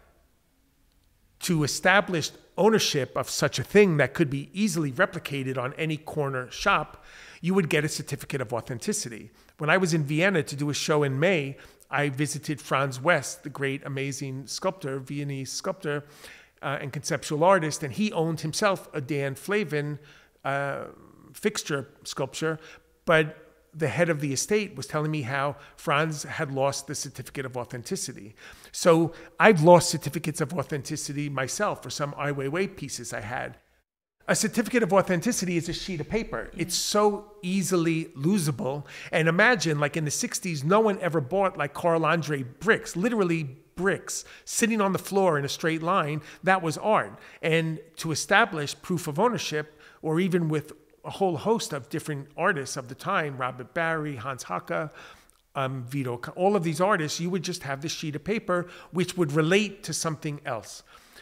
to establish ownership of such a thing that could be easily replicated on any corner shop, you would get a certificate of authenticity. When I was in Vienna to do a show in May, I visited Franz West, the great, amazing sculptor, Viennese sculptor uh, and conceptual artist, and he owned himself a Dan Flavin uh, fixture sculpture, but the head of the estate was telling me how Franz had lost the certificate of authenticity. So I've lost certificates of authenticity myself for some Ai Weiwei pieces I had. A certificate of authenticity is a sheet of paper. It's so easily losable. And imagine, like in the sixties, no one ever bought like Carl Andre bricks, literally bricks, sitting on the floor in a straight line. That was art. And to establish proof of ownership, or even with a whole host of different artists of the time, Robert Barry, Hans Haacke, um, Vito, all of these artists, you would just have this sheet of paper which would relate to something else.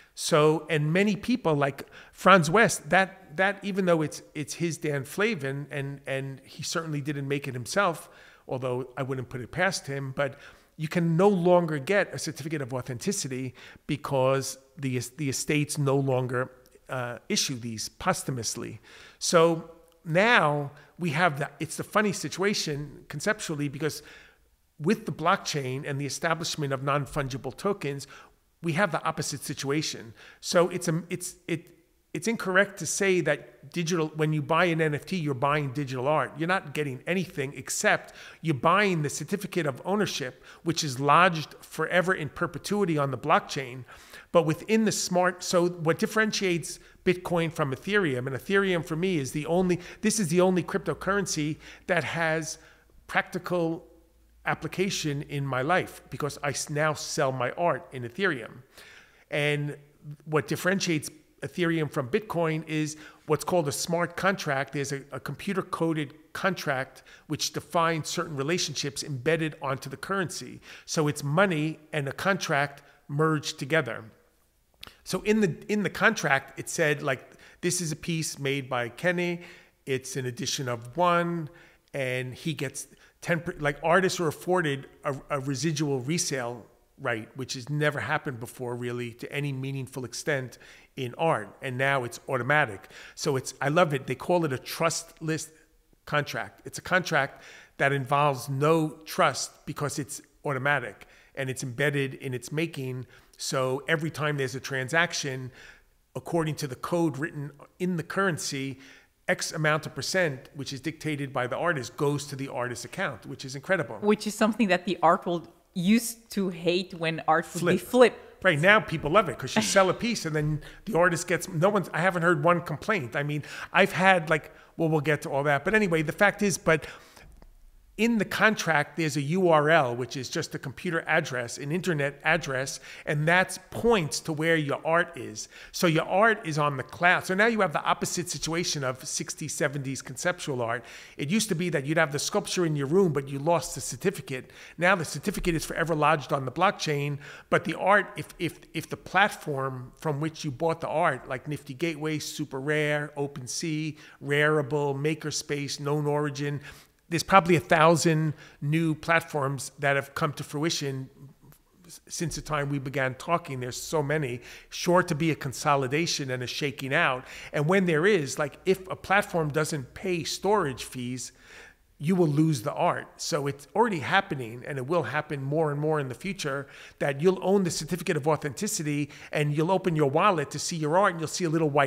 So, and many people like Franz West, that, that even though it's, it's his Dan Flavin, and, and he certainly didn't make it himself, although I wouldn't put it past him, but you can no longer get a certificate of authenticity because the, the estates no longer uh, issue these posthumously. So now we have that. It's the funny situation conceptually, because with the blockchain and the establishment of non-fungible tokens, we have the opposite situation. So it's a, it's it it's incorrect to say that digital, when you buy an N F T, you're buying digital art. You're not getting anything except you're buying the certificate of ownership, which is lodged forever in perpetuity on the blockchain. But within the smart, so what differentiates Bitcoin from Ethereum, and Ethereum for me is the only, this is the only cryptocurrency that has practical application in my life, because I now sell my art in Ethereum. And what differentiates Ethereum from Bitcoin is what's called a smart contract. There's a, a computer coded contract which defines certain relationships embedded onto the currency. So it's money and a contract merged together. So in the in the contract, it said, like, this is a piece made by Kenny, it's an edition of one, and he gets ten, like artists are afforded a, a residual resale right, which has never happened before really to any meaningful extent in art. And now it's automatic. So it's, I love it. They call it a trustless contract. It's a contract that involves no trust because it's automatic and it's embedded in its making. So every time there's a transaction, according to the code written in the currency, X amount of percent, which is dictated by the artist, goes to the artist's account, which is incredible. Which is something that the art world used to hate when art would Flip. be flipped. Right now, people love it because you sell a piece and then the artist gets, no one's, I haven't heard one complaint. I mean, I've had like, well, we'll get to all that. But anyway, the fact is, but in the contract, there's a U R L, which is just a computer address, an internet address, and that points to where your art is. So your art is on the cloud. So now you have the opposite situation of sixties, seventies conceptual art. It used to be that you'd have the sculpture in your room, but you lost the certificate. Now the certificate is forever lodged on the blockchain, but the art, if, if, if the platform from which you bought the art, like Nifty Gateway, Super Rare, OpenSea, Rareable, Makerspace, Known Origin, there's probably a thousand new platforms that have come to fruition since the time we began talking. There's so many, sure to be a consolidation and a shaking out. And when there is, like if a platform doesn't pay storage fees, you will lose the art. So it's already happening, and it will happen more and more in the future, that you'll own the certificate of authenticity and you'll open your wallet to see your art and you'll see a little white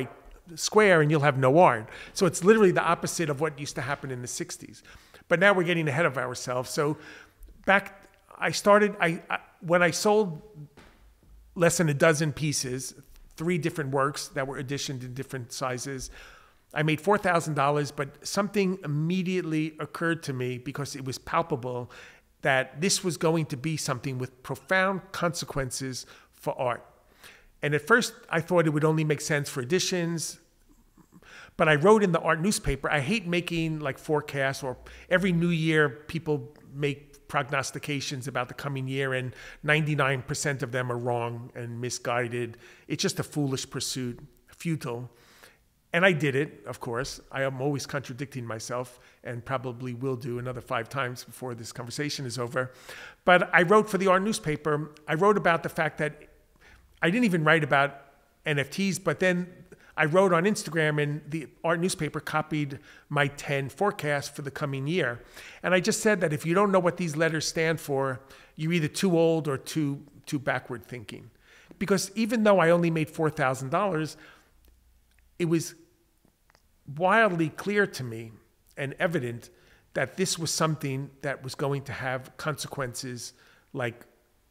square and you'll have no art. So it's literally the opposite of what used to happen in the sixties. But now we're getting ahead of ourselves. So back, I started, I, I when I sold less than a dozen pieces, three different works that were editioned in different sizes, I made four thousand dollars, but something immediately occurred to me because it was palpable that this was going to be something with profound consequences for art. And at first, I thought it would only make sense for editions, but I wrote in the art newspaper, I hate making like forecasts, or every new year people make prognostications about the coming year and ninety-nine percent of them are wrong and misguided. It's just a foolish pursuit, futile. And I did it, of course. I am always contradicting myself and probably will do another five times before this conversation is over. But I wrote for the art newspaper, I wrote about the fact that I didn't even write about N F Ts, but then I wrote on Instagram and the art newspaper copied my ten forecasts for the coming year. And I just said that if you don't know what these letters stand for, you're either too old or too, too backward thinking. Because even though I only made four thousand dollars, it was wildly clear to me and evident that this was something that was going to have consequences, like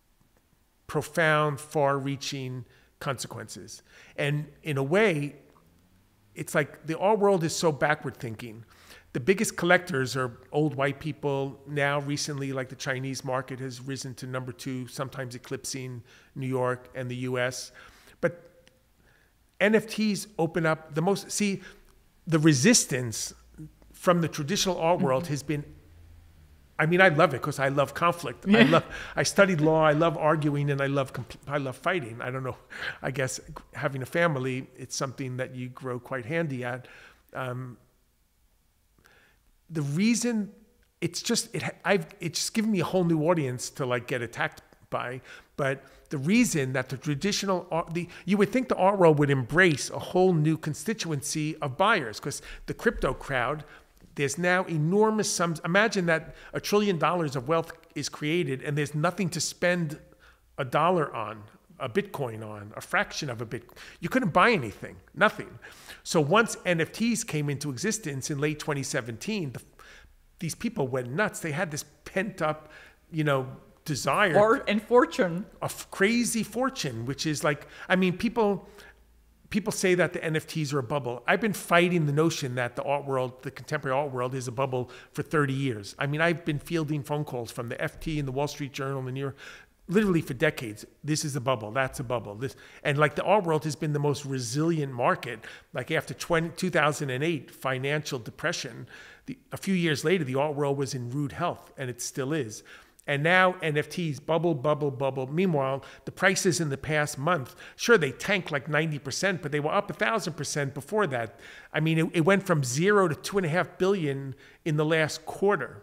profound, far-reaching consequences. And in a way, it's like the art world is so backward thinking. The biggest collectors are old white people. Now, recently, like the Chinese market has risen to number two, sometimes eclipsing New York and the U S. But N F Ts open up the most, see, the resistance from the traditional art world mm-hmm. has been, I mean, I love it because I love conflict. Yeah. I love, I studied law, I love arguing, and I love, I love fighting. I don't know, I guess having a family, it's something that you grow quite handy at. Um, the reason, it's just, it, I've, it's just given me a whole new audience to like get attacked by, but the reason that the traditional art, the, you would think the art world would embrace a whole new constituency of buyers, because the crypto crowd, there's now enormous sums. Imagine that a trillion dollars of wealth is created and there's nothing to spend a dollar on, a Bitcoin on, a fraction of a Bitcoin. You couldn't buy anything, nothing. So once N F Ts came into existence in late twenty seventeen, the, these people went nuts. They had this pent up, you know, desire or and fortune, a crazy fortune, which is like, I mean, people people say that the N F Ts are a bubble. I've been fighting the notion that the art world, the contemporary art world, is a bubble for thirty years. I mean, I've been fielding phone calls from the F T and the Wall Street Journal and New York, literally for decades. This is a bubble, that's a bubble. This, and like the art world has been the most resilient market. Like after two thousand eight financial depression, the, a few years later, the art world was in rude health, and it still is. And now N F Ts, bubble, bubble, bubble. Meanwhile, the prices in the past month, sure, they tanked like ninety percent, but they were up one thousand percent before that. I mean, it, it went from zero to two and a half billion in the last quarter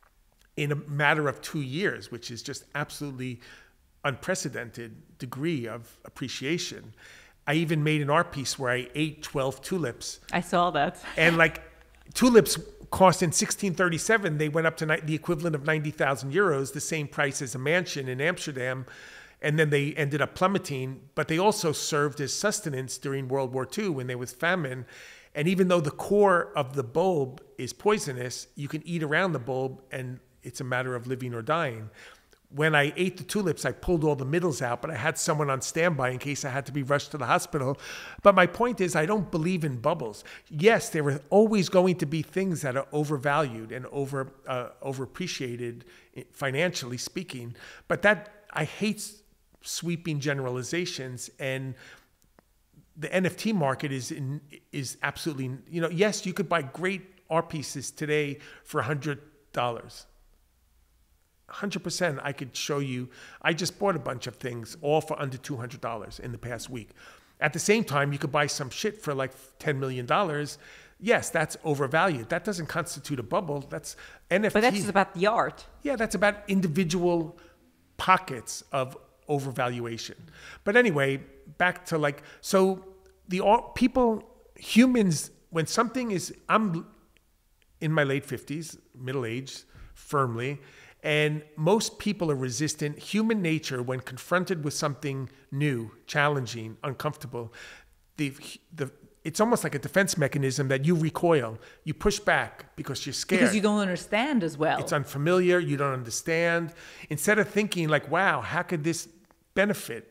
in a matter of two years, which is just absolutely unprecedented degree of appreciation. I even made an art piece where I ate twelve tulips. I saw that. And like tulips cost in sixteen thirty-seven, they went up to the equivalent of ninety thousand euros, the same price as a mansion in Amsterdam. And then they ended up plummeting, but they also served as sustenance during World War Two when there was famine. And even though the core of the bulb is poisonous, you can eat around the bulb and it's a matter of living or dying. When I ate the tulips, I pulled all the middles out, but I had someone on standby in case I had to be rushed to the hospital. But my point is, I don't believe in bubbles. Yes, there are always going to be things that are overvalued and over uh, overappreciated, financially speaking. But that, I hate sweeping generalizations. And the N F T market is in, is absolutely, you know, yes, you could buy great art pieces today for one hundred dollars. one hundred percent I could show you. I just bought a bunch of things all for under two hundred dollars in the past week. At the same time, you could buy some shit for like ten million dollars. Yes, that's overvalued. That doesn't constitute a bubble. That's N F T. But that's about the art. Yeah, that's about individual pockets of overvaluation. But anyway, back to like, so the art, people, humans, when something is, I'm in my late fifties, middle age, firmly, and most people are resistant. Human nature, when confronted with something new, challenging, uncomfortable, the, the it's almost like a defense mechanism that you recoil, you push back because you're scared. Because you don't understand as well. It's unfamiliar, you don't understand. Instead of thinking like, wow, how could this benefit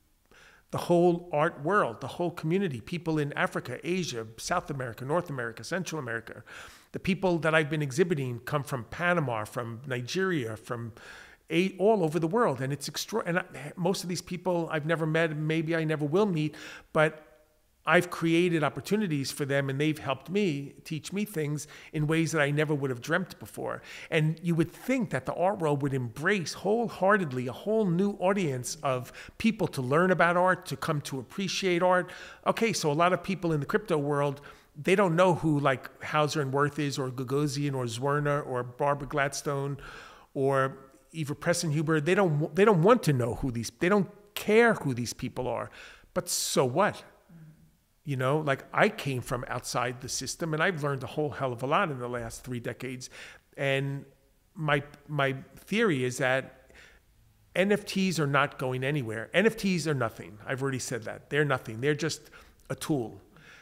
the whole art world, the whole community, people in Africa, Asia, South America, North America, Central America. The people that I've been exhibiting come from Panama, from Nigeria, from a, all over the world. And it's extra. And I, most of these people I've never met, maybe I never will meet, but I've created opportunities for them and they've helped me, teach me things in ways that I never would have dreamt before. And you would think that the art world would embrace wholeheartedly a whole new audience of people to learn about art, to come to appreciate art. Okay, so a lot of people in the crypto world, they don't know who like Hauser and Wirth is, or Gagosian, or Zwirner, or Barbara Gladstone, or Eva Pressenhuber. They don't, they don't want to know who these, they don't care who these people are. But so what? You know, like I came from outside the system and I've learned a whole hell of a lot in the last three decades. And my my theory is that N F Ts are not going anywhere. N F Ts are nothing. I've already said that. They're nothing. They're just a tool.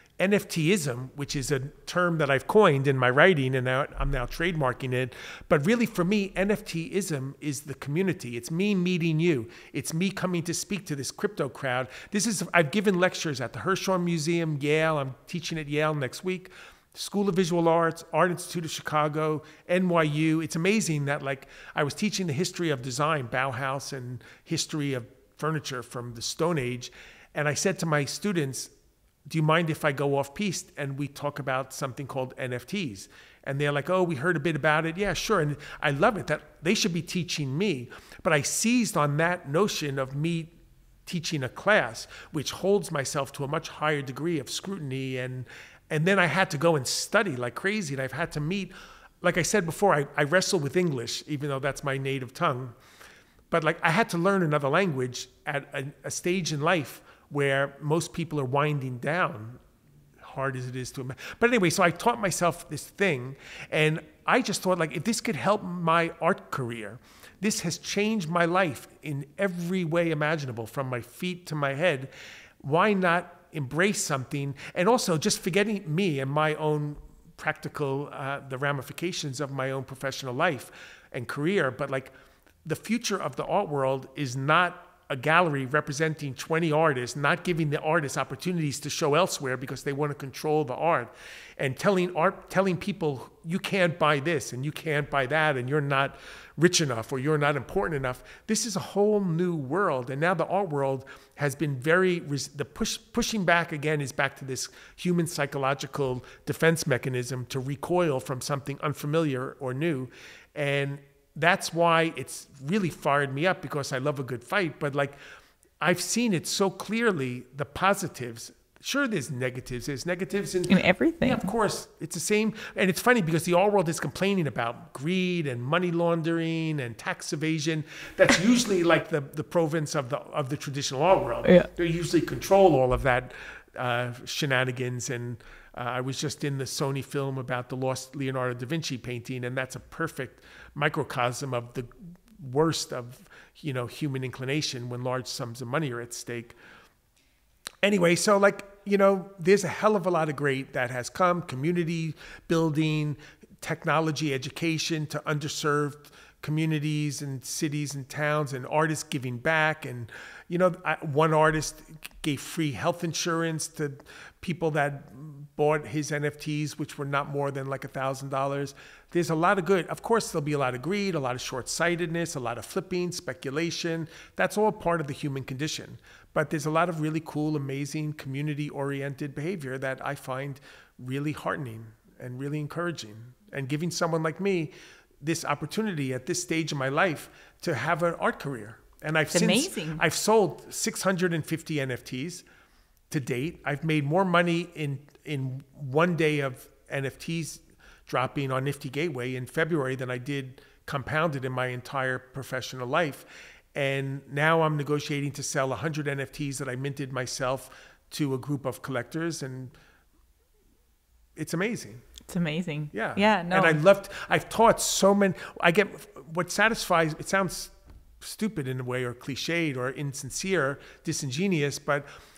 NFTism, which is a term that I've coined in my writing, and now I'm now trademarking it. But really, for me, NFTism is the community. It's me meeting you. It's me coming to speak to this crypto crowd. This is I've given lectures at the Hirshhorn Museum, Yale. I'm teaching at Yale next week. School of Visual Arts, Art Institute of Chicago, N Y U. It's amazing that like I was teaching the history of design, Bauhaus, and history of furniture from the Stone Age, and I said to my students, do you mind if I go off piste and we talk about something called N F Ts? And they're like, oh, we heard a bit about it. Yeah, sure. And I love it that they should be teaching me. But I seized on that notion of me teaching a class, which holds myself to a much higher degree of scrutiny. And, and then I had to go and study like crazy. And I've had to meet, like I said before, I, I wrestle with English, even though that's my native tongue. But like I had to learn another language at a, a stage in life where most people are winding down, hard as it is to imagine. But anyway, so I taught myself this thing, and I just thought, like, if this could help my art career, this has changed my life in every way imaginable, from my feet to my head. Why not embrace something? And also just forgetting me and my own practical, uh, the ramifications of my own professional life and career. But like, the future of the art world is not a gallery representing twenty artists, not giving the artists opportunities to show elsewhere because they want to control the art, and telling art, telling people you can't buy this and you can't buy that and you're not rich enough or you're not important enough. This is a whole new world, and now the art world has been very, the push, pushing back again is back to this human psychological defense mechanism to recoil from something unfamiliar or new. And that's why it's really fired me up, because I love a good fight. But like, I've seen it so clearly, the positives. Sure, there's negatives. There's negatives in, in everything. Yeah, of course. It's the same. And it's funny because the art world is complaining about greed and money laundering and tax evasion. That's usually like the, the province of the of the traditional art world. Yeah. They usually control all of that uh, shenanigans. And uh, I was just in the Sony film about the lost Leonardo da Vinci painting, and that's a perfect microcosm of the worst of, you know, human inclination when large sums of money are at stake. Anyway, so like, you know, there's a hell of a lot of great that has come, community building, technology, education to underserved communities and cities and towns, and artists giving back. And, you know, I, one artist gave free health insurance to people that bought his N F Ts, which were not more than like a thousand dollars. There's a lot of good. Of course, there'll be a lot of greed, a lot of short-sightedness, a lot of flipping, speculation. That's all part of the human condition. But there's a lot of really cool, amazing, community-oriented behavior that I find really heartening and really encouraging. And giving someone like me this opportunity at this stage of my life to have an art career. And I've it's since amazing. I've sold six hundred fifty N F Ts to date. I've made more money in in one day of N F Ts dropping on Nifty Gateway in February than I did compounded in my entire professional life. And now I'm negotiating to sell one hundred N F Ts that I minted myself to a group of collectors, and it's amazing. It's amazing. Yeah. Yeah, no. And I loved, I've taught so many, I get, what satisfies, it sounds stupid in a way, or cliched or insincere, disingenuous, but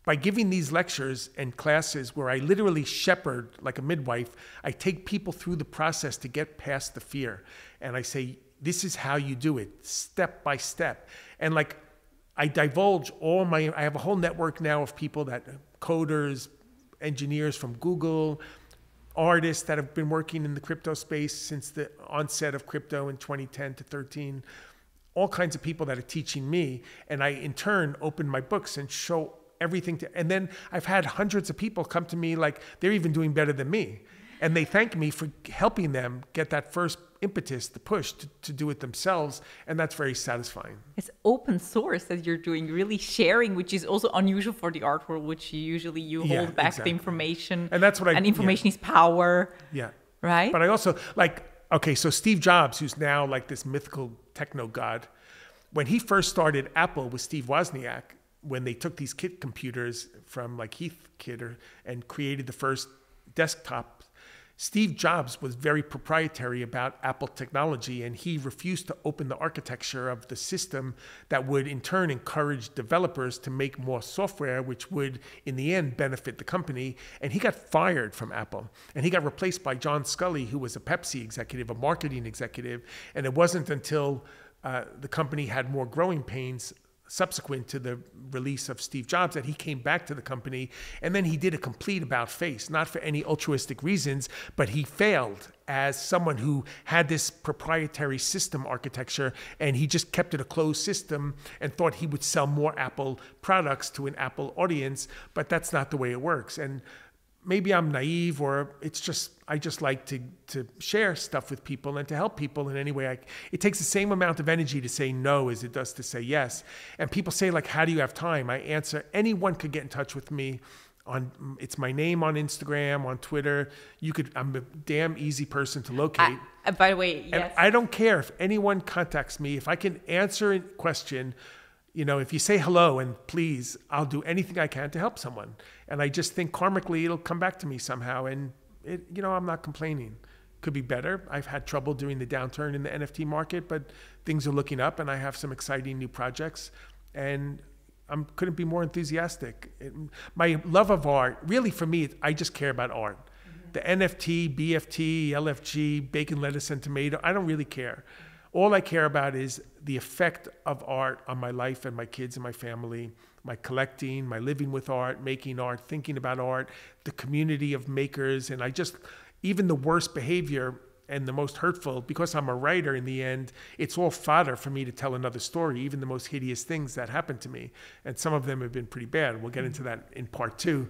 by giving these lectures and classes where I literally shepherd like a midwife, I take people through the process to get past the fear. And I say, this is how you do it, step by step. And like, I divulge all my, I have a whole network now of people that, coders, engineers from Google, artists that have been working in the crypto space since the onset of crypto in twenty ten to thirteen, all kinds of people that are teaching me. And I, in turn, open my books and show everything to, and then I've had hundreds of people come to me like they're even doing better than me. And they thank me for helping them get that first impetus, the push to, to do it themselves. And that's very satisfying. It's open source that you're doing, really sharing, which is also unusual for the art world, which usually you yeah, hold back exactly. the information. And that's what I, and information yeah. is power. Yeah. Right? But I also like, okay, so Steve Jobs, who's now like this mythical techno god, when he first started Apple with Steve Wozniak, when they took these kit computers from like Heath Kidder and created the first desktop, Steve Jobs was very proprietary about Apple technology, and he refused to open the architecture of the system that would in turn encourage developers to make more software, which would in the end benefit the company. And he got fired from Apple, and he got replaced by John Scully, who was a Pepsi executive, a marketing executive. And it wasn't until uh, the company had more growing pains subsequent to the release of Steve Jobs that he came back to the company, and then he did a complete about face, not for any altruistic reasons, but he failed as someone who had this proprietary system architecture, and he just kept it a closed system and thought he would sell more Apple products to an Apple audience, but that's not the way it works. And maybe I'm naive, or it's just, I just like to, to share stuff with people and to help people in any way. I, it takes the same amount of energy to say no as it does to say yes. And people say like, how do you have time? I answer, anyone could get in touch with me on, it's my name on Instagram, on Twitter. You could, I'm a damn easy person to locate. I, by the way, yes. And I don't care if anyone contacts me, if I can answer a question. You know, if you say hello and please, I'll do anything I can to help someone. And I just think karmically it'll come back to me somehow. And, it, you know, I'm not complaining. Could be better. I've had trouble during the downturn in the N F T market, but things are looking up and I have some exciting new projects. And I couldn't be more enthusiastic. It, my love of art, really for me, I just care about art. Mm-hmm. The N F T, B F T, L F G, bacon, lettuce, and tomato, I don't really care. All I care about is the effect of art on my life and my kids and my family, my collecting, my living with art, making art, thinking about art, the community of makers. And I just, even the worst behavior and the most hurtful, because I'm a writer in the end, it's all fodder for me to tell another story, even the most hideous things that happened to me. And some of them have been pretty bad. We'll get into that in part two.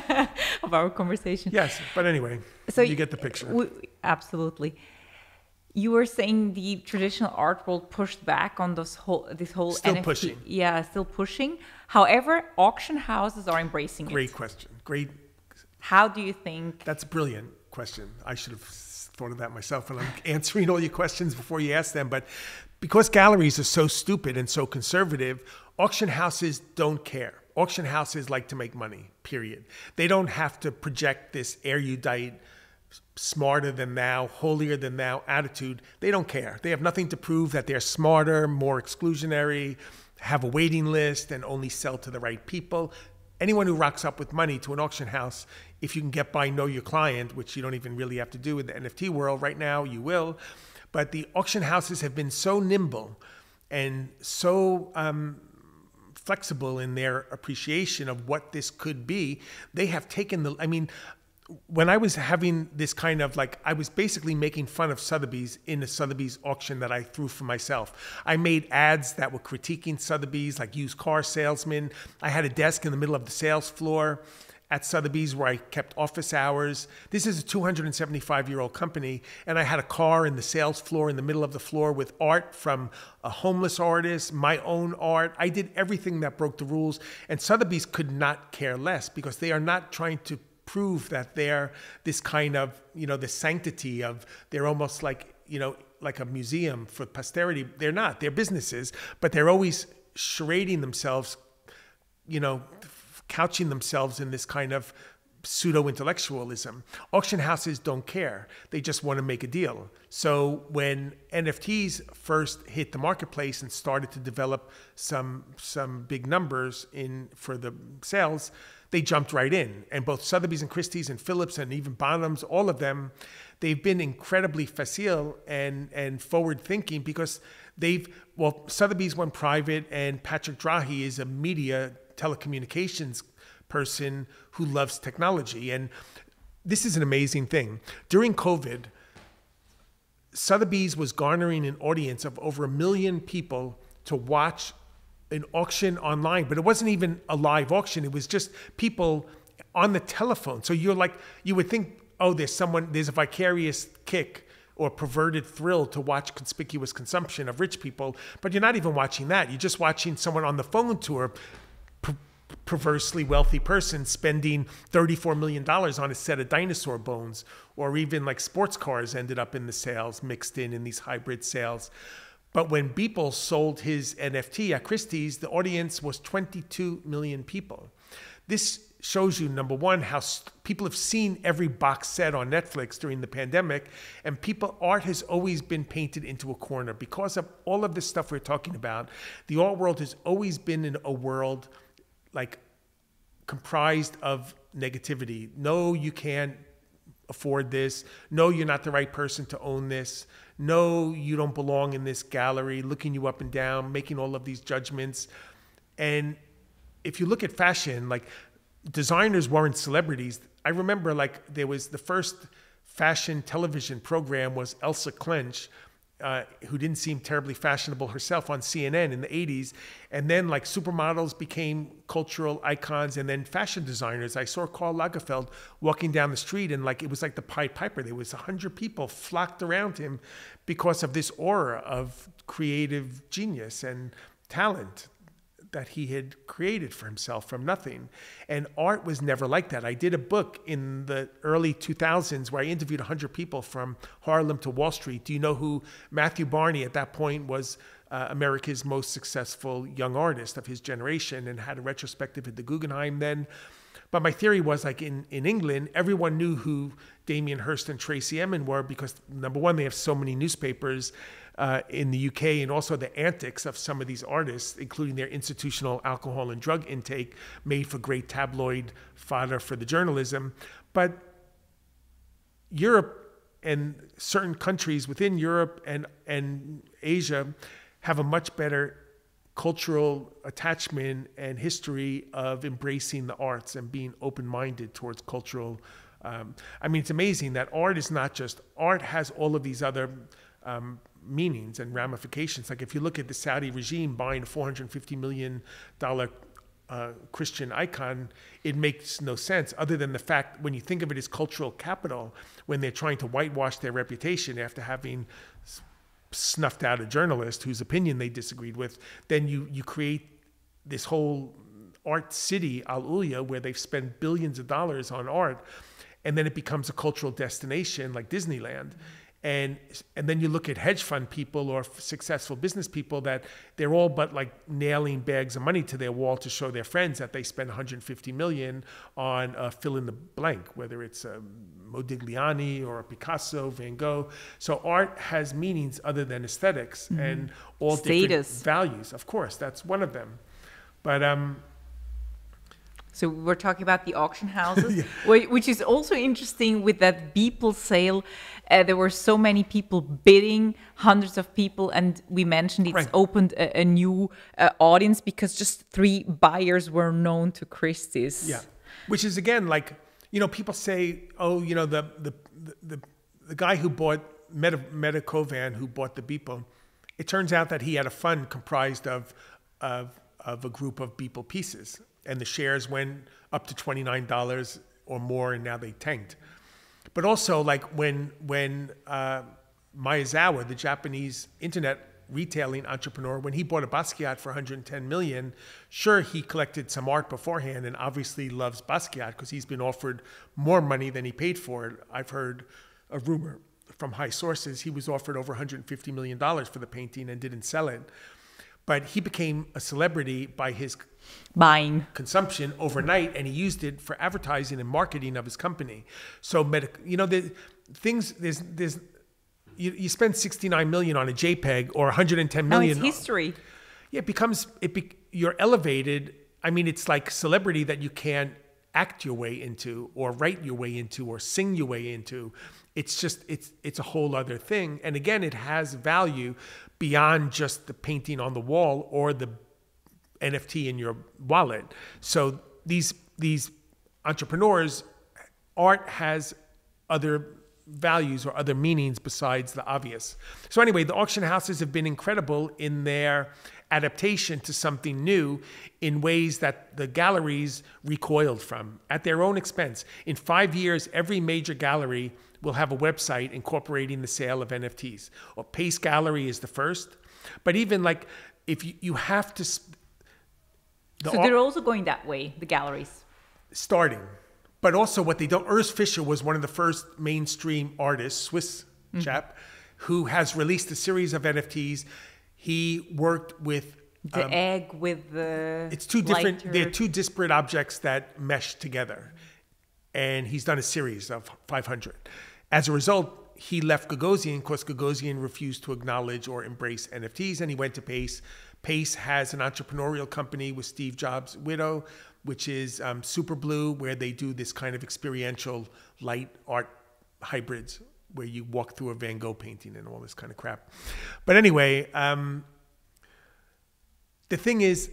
of our conversation. Yes, but anyway, so you get the picture. We, absolutely. You were saying the traditional art world pushed back on this whole this whole still N F T. Pushing. Yeah, still pushing. However, auction houses are embracing Great it. Great question. Great. How do you think? That's a brilliant question. I should have thought of that myself when I'm answering all your questions before you ask them. But because galleries are so stupid and so conservative, auction houses don't care. Auction houses like to make money, period. They don't have to project this erudite, smarter than thou, holier than thou attitude. They don't care. They have nothing to prove that they're smarter, more exclusionary, have a waiting list, and only sell to the right people. Anyone who rocks up with money to an auction house, if you can get by know your client, which you don't even really have to do in the N F T world right now, you will. But the auction houses have been so nimble and so um, flexible in their appreciation of what this could be. They have taken the, I mean, when I was having this kind of like, I was basically making fun of Sotheby's in a Sotheby's auction that I threw for myself. I made ads that were critiquing Sotheby's, like used car salesmen. I had a desk in the middle of the sales floor at Sotheby's where I kept office hours. This is a two hundred seventy-five year old company. And I had a car in the sales floor in the middle of the floor with art from a homeless artist, my own art. I did everything that broke the rules. And Sotheby's could not care less because they are not trying to prove that they're this kind of, you know, the sanctity of, they're almost like, you know, like a museum for posterity. They're not, they're businesses, but they're always charading themselves, you know, couching themselves in this kind of pseudo-intellectualism. Auction houses don't care. They just want to make a deal. So when N F Ts first hit the marketplace and started to develop some some big numbers in for the sales, they jumped right in. And both Sotheby's and Christie's and Phillips and even Bonhams, all of them, they've been incredibly facile and, and forward-thinking because they've, well, Sotheby's went private, and Patrick Drahi is a media telecommunications person who loves technology. And this is an amazing thing. During COVID, Sotheby's was garnering an audience of over a million people to watch an auction online, but it wasn't even a live auction. It was just people on the telephone. So you're like, you would think, oh, there's someone, there's a vicarious kick or perverted thrill to watch conspicuous consumption of rich people, but you're not even watching that. You're just watching someone on the phone tour, per perversely wealthy person spending thirty-four million dollars on a set of dinosaur bones, or even like sports cars ended up in the sales, mixed in in these hybrid sales. But when Beeple sold his N F T at Christie's, the audience was twenty-two million people. This shows you, number one, how people have seen every box set on Netflix during the pandemic, and people, art has always been painted into a corner. Because of all of this stuff we're talking about, the art world has always been in a world like comprised of negativity. No, you can't afford this. No, you're not the right person to own this. No, you don't belong in this gallery, looking you up and down, making all of these judgments. And if you look at fashion, like, designers weren't celebrities. I remember, like, there was the first fashion television program was Elsa Clench, uh, who didn't seem terribly fashionable herself, on C N N in the eighties. And then, like, supermodels became cultural icons, and then fashion designers. I saw Karl Lagerfeld walking down the street, and like it was like the Pied Piper. There was a hundred people flocked around him because of this aura of creative genius and talent that he had created for himself from nothing. And art was never like that. I did a book in the early two thousands where I interviewed one hundred people from Harlem to Wall Street. Do you know who Matthew Barney at that point was? Uh, America's most successful young artist of his generation, and had a retrospective at the Guggenheim then. But my theory was, like, in, in England, everyone knew who Damien Hirst and Tracy Emin were because, number one, they have so many newspapers uh, in the U K, and also the antics of some of these artists, including their institutional alcohol and drug intake, made for great tabloid fodder for the journalism. But Europe and certain countries within Europe and, and Asia have a much better cultural attachment and history of embracing the arts and being open-minded towards cultural. Um, I mean, it's amazing that art is not just, art has all of these other um, meanings and ramifications. Like, if you look at the Saudi regime buying a four hundred fifty million dollars uh, Christian icon, it makes no sense other than the fact, when you think of it as cultural capital, when they're trying to whitewash their reputation after having snuffed out a journalist whose opinion they disagreed with, then you you create this whole art city, Al Ulia, where they've spent billions of dollars on art, and then it becomes a cultural destination like Disneyland. And and then you look at hedge fund people or successful business people that they're all but like nailing bags of money to their wall to show their friends that they spend one hundred fifty million on a fill in the blank, whether it's a Modigliani or a Picasso, Van Gogh. So art has meanings other than aesthetics, mm-hmm. and all Status. different values. Of course, that's one of them. But um, so we're talking about the auction houses, yeah. which is also interesting with that Beeple sale. Uh, there were so many people bidding, hundreds of people, and we mentioned it's right. opened a, a new uh, audience because just three buyers were known to Christie's. Yeah, which is, again, like, you know, people say, oh, you know, the the the, the guy who bought Meta, Meta Kovan, who bought the Beeple, it turns out that he had a fund comprised of of of a group of Beeple pieces. And the shares went up to twenty-nine dollars or more, and now they tanked. But also, like, when when uh, Maezawa, the Japanese internet retailing entrepreneur, when he bought a Basquiat for one hundred ten million dollars, sure, he collected some art beforehand and obviously loves Basquiat because he's been offered more money than he paid for it. I've heard a rumor from high sources he was offered over one hundred fifty million dollars for the painting and didn't sell it. but he became a celebrity by his Buying. consumption overnight, and he used it for advertising and marketing of his company. So, medic, you know, the things there's there's you, you spend sixty-nine million on a JPEG or one hundred ten million. Now it's history. Yeah, it becomes it. Be, you're elevated. I mean, it's like celebrity that you can't act your way into, or write your way into, or sing your way into. It's just it's it's a whole other thing. And again, it has value beyond just the painting on the wall or the N F T in your wallet. So these these entrepreneurs, art has other values or other meanings besides the obvious. So anyway, the auction houses have been incredible in their adaptation to something new in ways that the galleries recoiled from at their own expense. In five years, every major gallery will have a website incorporating the sale of N F Ts. Or Pace Gallery is the first. But even like if you, you have to... The so they're also going that way, the galleries. Starting. But also what they don't... Urs Fischer was one of the first mainstream artists, Swiss mm-hmm. chap, who has released a series of N F Ts. He worked with... The um, egg with the... It's two different... lighter. They're two disparate objects that mesh together. And he's done a series of five hundred. As a result, he left Gagosian because Gagosian refused to acknowledge or embrace N F Ts, and he went to Pace. Pace has an entrepreneurial company with Steve Jobs' widow, which is um, Super Blue, where they do this kind of experiential light art hybrids, where you walk through a Van Gogh painting and all this kind of crap. But anyway, um, the thing is,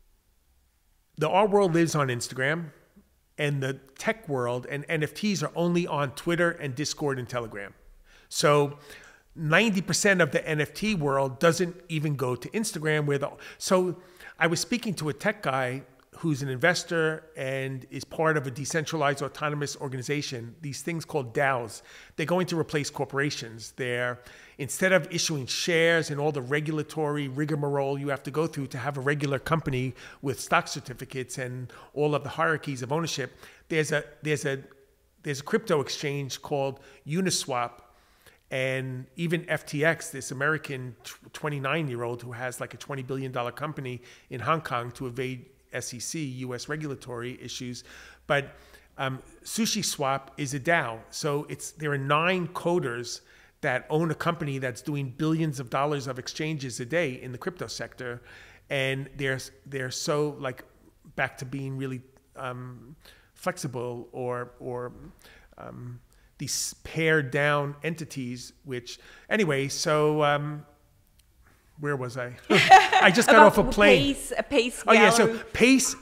the art world lives on Instagram, and the tech world and N F Ts are only on Twitter and Discord and Telegram. So ninety percent of the N F T world doesn't even go to Instagram. Where the So I was speaking to a tech guy who's an investor and is part of a decentralized autonomous organization, these things called DAOs. They're going to replace corporations. They're, instead of issuing shares and all the regulatory rigmarole you have to go through to have a regular company with stock certificates and all of the hierarchies of ownership, there's a, there's a, there's a crypto exchange called Uniswap. And even F T X, this American twenty-nine-year-old who has like a twenty billion dollar company in Hong Kong to evade S E C, U S regulatory issues. But um, SushiSwap is a DAO. So it's there are nine coders that own a company that's doing billions of dollars of exchanges a day in the crypto sector. And they're, they're so like back to being really um, flexible or, or um, these pared down entities, which anyway, so um, where was I? I just got off a plane. Pace, a Pace oh gallery. yeah, so Pace,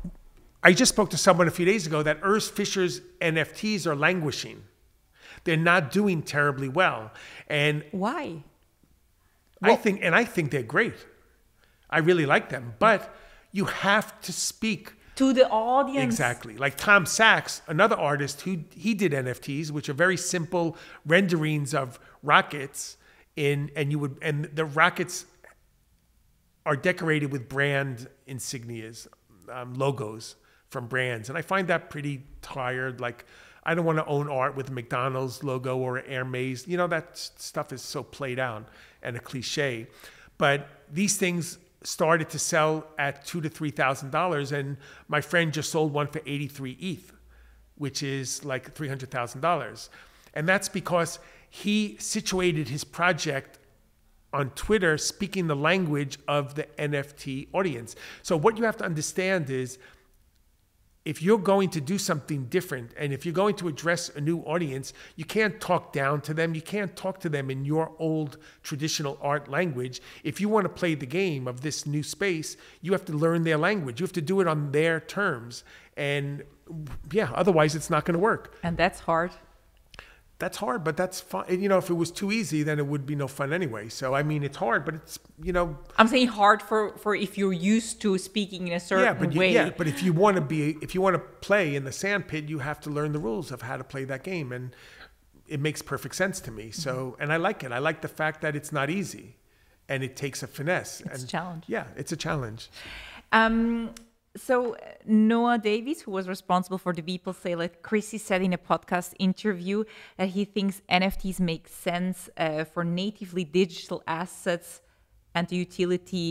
I just spoke to someone a few days ago that Urs Fischer's N F Ts are languishing. They're not doing terribly well. And why? I Well, think, and I think they're great. I really like them, but you have to speak to the audience. exactly. Like Tom Sachs, another artist who he did N F Ts, which are very simple renderings of rockets in, and you would, and the rockets are decorated with brand insignias, um, logos from brands. And I find that pretty tired. Like, I don't want to own art with a McDonald's logo or an Hermes. You know, that stuff is so played out and a cliche. But these things started to sell at two to three thousand dollars, and my friend just sold one for eighty-three E T H, which is like three hundred thousand dollars. And that's because he situated his project on Twitter, speaking the language of the N F T audience. So what you have to understand is, if you're going to do something different, and if you're going to address a new audience, you can't talk down to them. You can't talk to them in your old traditional art language. If you want to play the game of this new space, you have to learn their language. You have to do it on their terms. And yeah, otherwise it's not going to work. And that's hard. That's hard, but that's fun. You know, if it was too easy, then it would be no fun anyway. So, I mean, it's hard, but it's, you know. I'm saying hard for, for if you're used to speaking in a certain yeah, but you, way. Yeah, but if you want to be, if you want to play in the sandpit, you have to learn the rules of how to play that game. And it makes perfect sense to me. So, mm-hmm. and I like it. I like the fact that it's not easy and it takes a finesse. It's and, a challenge. Yeah, it's a challenge. Um, So Noah Davies, who was responsible for the Beeple sale at Chrissy, said in a podcast interview that he thinks N F Ts make sense uh, for natively digital assets and the utility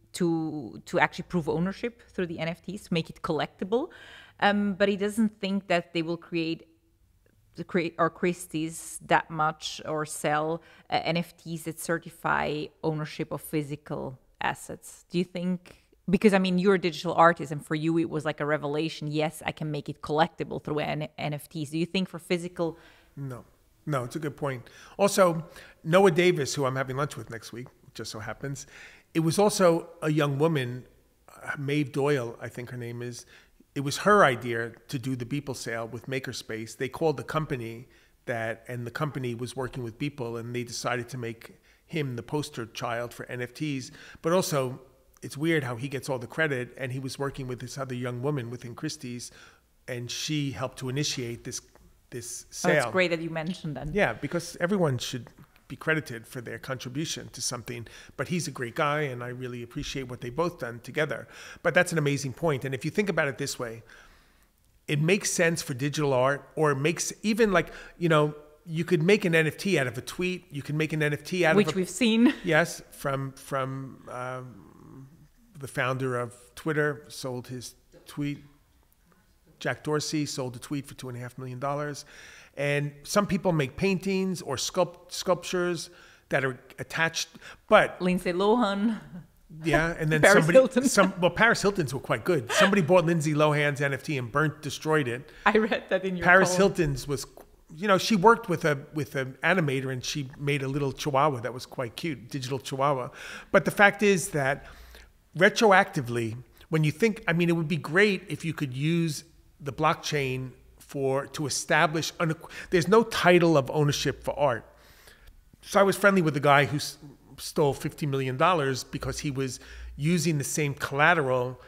to to actually prove ownership through the N F Ts, make it collectible. Um, but he doesn't think that they will create the create or Christie's that much or sell uh, N F Ts that certify ownership of physical assets. Do you think? Because I mean, you're a digital artist, and for you it was like a revelation. Yes, I can make it collectible through N- NFTs. Do you think for physical? No, no, it's a good point. Also, Noah Davis, who I'm having lunch with next week, just so happens, it was also a young woman, uh, Maeve Doyle, I think her name is. It was her idea to do the Beeple sale with Makerspace. They called the company that, and the company was working with Beeple, and they decided to make him the poster child for N F Ts. But also, it's weird how he gets all the credit, and he was working with this other young woman within Christie's, and she helped to initiate this this sale. Oh, it's great that you mentioned that. Yeah, because everyone should be credited for their contribution to something. But he's a great guy, and I really appreciate what they've both done together. But that's an amazing point. And if you think about it this way, it makes sense for digital art, or it makes even like, you know, you could make an N F T out of a tweet. You can make an N F T out Which of a, we've seen. Yes, from from um, the founder of Twitter sold his tweet. Jack Dorsey sold a tweet for two and a half million dollars. And some people make paintings or sculpt, sculptures that are attached, but Lindsay Lohan. yeah, and then Paris somebody, Hilton. some well, Paris Hilton's were quite good. Somebody bought Lindsay Lohan's N F T and burnt, destroyed it. I read that in your Paris column. Hilton's was, you know, she worked with a with an animator, and she made a little chihuahua that was quite cute, digital chihuahua. But the fact is that retroactively, when you think, I mean, it would be great if you could use the blockchain for to establish, there's no title of ownership for art. So I was friendly with the guy who s- stole fifty million dollars because he was using the same collateral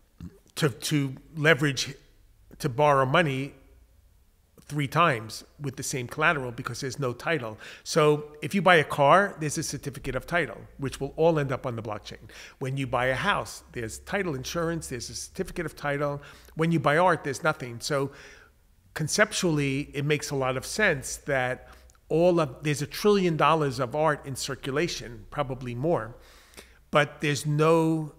to, to leverage, to borrow money three times with the same collateral because there's no title. So if you buy a car, there's a certificate of title, which will all end up on the blockchain. When you buy a house, there's title insurance, there's a certificate of title. When you buy art, there's nothing. So conceptually, it makes a lot of sense that all of, there's a trillion dollars of art in circulation, probably more, but there's no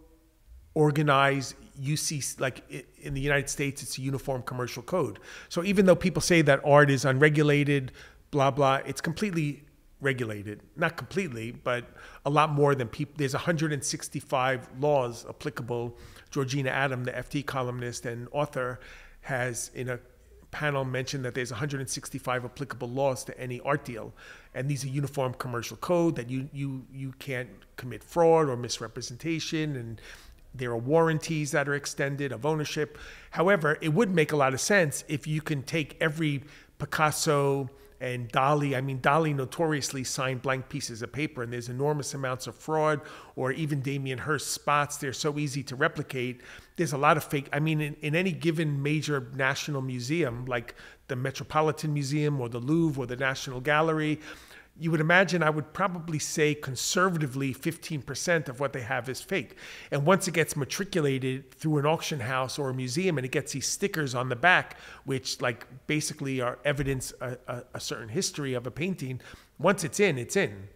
organized U C, like in the United States, it's a uniform commercial code. So even though people say that art is unregulated, blah, blah, it's completely regulated. Not completely, but a lot more than people. There's one hundred sixty-five laws applicable. Georgina Adam, the F T columnist and author, has in a panel mentioned that there's one hundred sixty-five applicable laws to any art deal. And these are uniform commercial code that you, you, you can't commit fraud or misrepresentation, and there are warranties that are extended of ownership. However, it would make a lot of sense if you can take every Picasso and Dali. I mean, Dali notoriously signed blank pieces of paper, and there's enormous amounts of fraud, or even Damien Hirst spots. They're so easy to replicate. There's a lot of fake. I mean, in, in any given major national museum, like the Metropolitan Museum or the Louvre or the National Gallery, you would imagine, I would probably say conservatively fifteen percent of what they have is fake. And once it gets matriculated through an auction house or a museum and it gets these stickers on the back, which like basically are evidence a, a, a certain history of a painting, once it's in, it's in.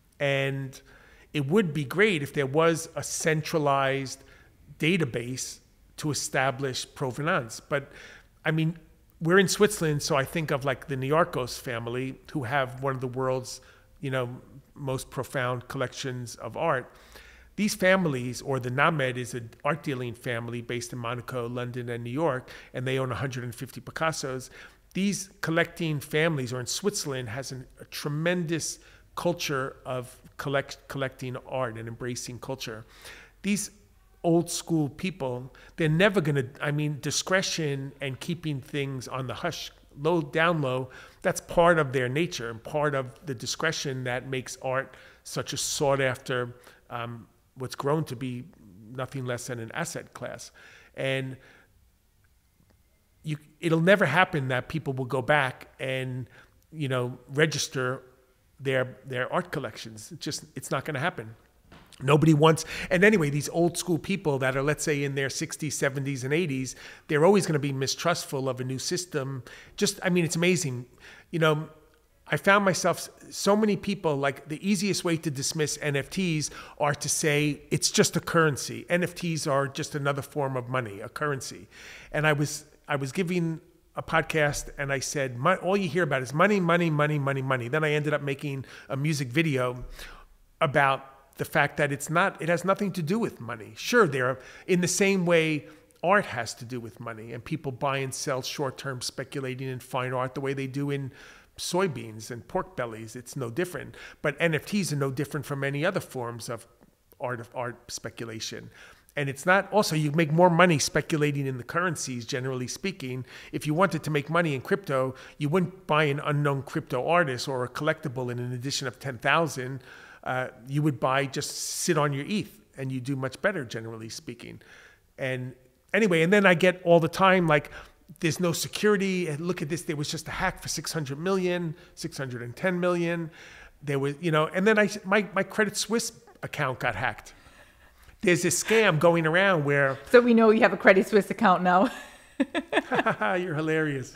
And it would be great if there was a centralized database to establish provenance. But I mean, we're in Switzerland, so I think of like the Niarchos family, who have one of the world's, you know, most profound collections of art. These families, or the Named is an art dealing family based in Monaco, London, and New York, and they own one hundred fifty Picassos. These collecting families, or in Switzerland, has an, a tremendous culture of collect, collecting art and embracing culture. These old school people, they're never going to, I mean, discretion and keeping things on the hush, low, down low, that's part of their nature and part of the discretion that makes art such a sought after, um, what's grown to be nothing less than an asset class. And you, it'll never happen that people will go back and, you know, register their, their art collections. It's just, it's not going to happen. Nobody wants, and anyway, these old school people that are, let's say, in their sixties, seventies, and eighties, they're always going to be mistrustful of a new system. Just, I mean, it's amazing. You know, I found myself, so many people, like the easiest way to dismiss N F Ts are to say it's just a currency. N F Ts are just another form of money, a currency. And I was I was giving a podcast and I said, all you hear about is money, money, money, money, money. Then I ended up making a music video about the fact that it's not, it has nothing to do with money. Sure, there, in the same way art has to do with money, and people buy and sell short-term speculating in fine art the way they do in soybeans and pork bellies. It's no different. But N F Ts are no different from any other forms of art of art speculation. And it's not, also you make more money speculating in the currencies, generally speaking. If you wanted to make money in crypto, you wouldn't buy an unknown crypto artist or a collectible in an edition of ten thousand. Uh, you would buy, just sit on your E T H, and you do much better, generally speaking. And anyway, and then I get all the time, like, there's no security, and look at this, there was just a hack for six hundred million, six hundred ten million. There was, you know, and then I, my, my Credit Suisse account got hacked. There's this scam going around where... So we know you have a Credit Suisse account now. You're hilarious.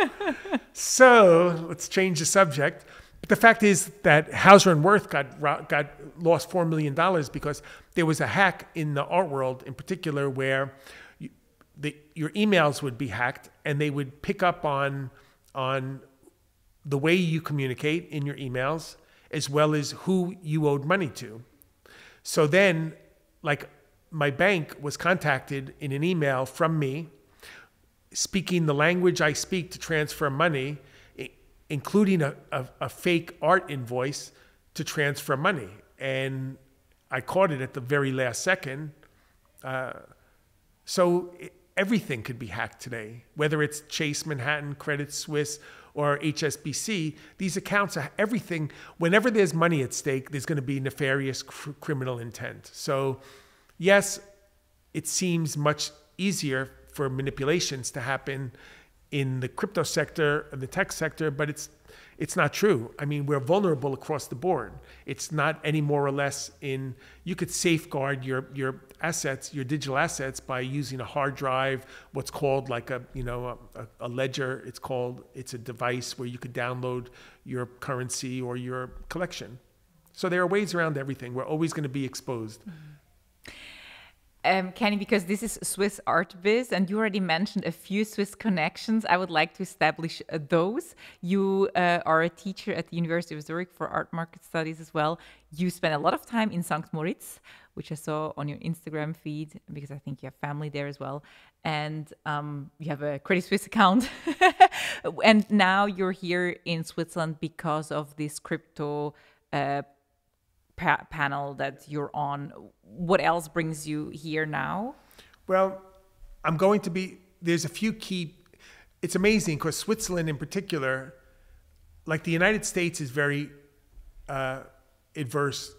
So let's change the subject. But the fact is that Hauser and Wirth got, got lost four million dollars because there was a hack in the art world in particular where The, your emails would be hacked, and they would pick up on on the way you communicate in your emails, as well as who you owed money to. So then, like, my bank was contacted in an email from me, speaking the language I speak to transfer money, including a, a, a fake art invoice to transfer money. And I caught it at the very last second. Uh, so... It, Everything could be hacked today, whether it's Chase Manhattan, Credit Suisse, or H S B C. These accounts are everything. Whenever there's money at stake, there's going to be nefarious cr- criminal intent. So, yes, it seems much easier for manipulations to happen in the crypto sector and the tech sector, but it's it's not true. I mean, we're vulnerable across the board. It's not any more or less in, you could safeguard your, your assets, your digital assets by using a hard drive, what's called like a, you know, a, a ledger. It's called, it's a device where you could download your currency or your collection. So there are ways around everything. We're always going to be exposed. Mm-hmm. Um, Kenny, because this is Swiss Art Biz, and you already mentioned a few Swiss connections, I would like to establish uh, those. You uh, are a teacher at the University of Zurich for art market studies as well. You spend a lot of time in Sankt Moritz, which I saw on your Instagram feed, because I think you have family there as well. And um, you have a Credit Suisse account. And now you're here in Switzerland because of this crypto uh Pa- panel that you're on. What else brings you here now? Well, I'm going to be, there's a few key, it's amazing because Switzerland in particular, like the United States is very uh, adverse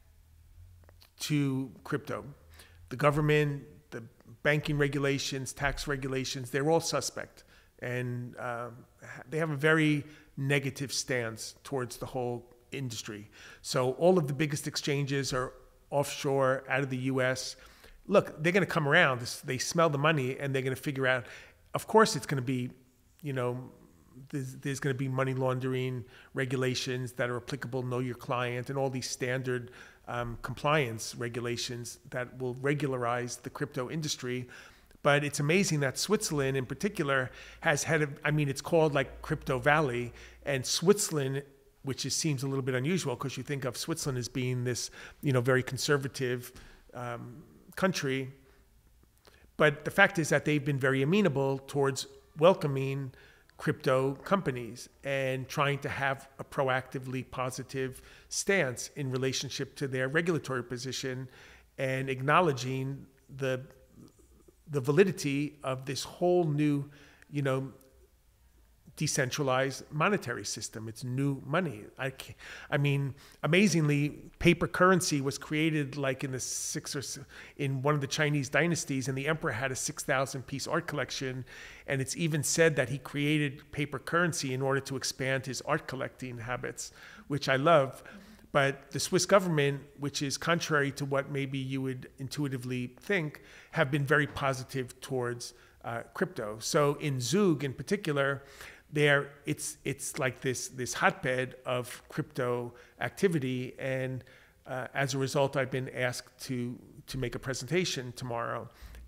to crypto. The government, the banking regulations, tax regulations, they're all suspect. And uh, they have a very negative stance towards the whole industry. So all of the biggest exchanges are offshore, out of the U S. Look, they're going to come around. They smell the money, and they're going to figure out, of course it's going to be, you know, there's, there's going to be money laundering regulations that are applicable, know your client, and all these standard um, compliance regulations that will regularize the crypto industry. But it's amazing that Switzerland in particular has had, a, I mean, it's called like Crypto Valley, and Switzerland, which is, seems a little bit unusual because you think of Switzerland as being this, you know, very conservative um, country. But the fact is that they've been very amenable towards welcoming crypto companies and trying to have a proactively positive stance in relationship to their regulatory position and acknowledging the the validity of this whole new, you know, decentralized monetary system. It's new money. I, I mean, amazingly, paper currency was created like in the six or in one of the Chinese dynasties, and the emperor had a six thousand piece art collection, and it's even said that he created paper currency in order to expand his art collecting habits, which I love. But the Swiss government, which is contrary to what maybe you would intuitively think, have been very positive towards uh, crypto. So in Zug in particular, there it's it's like this this hotbed of crypto activity, and uh, as a result, I've been asked to to make a presentation tomorrow,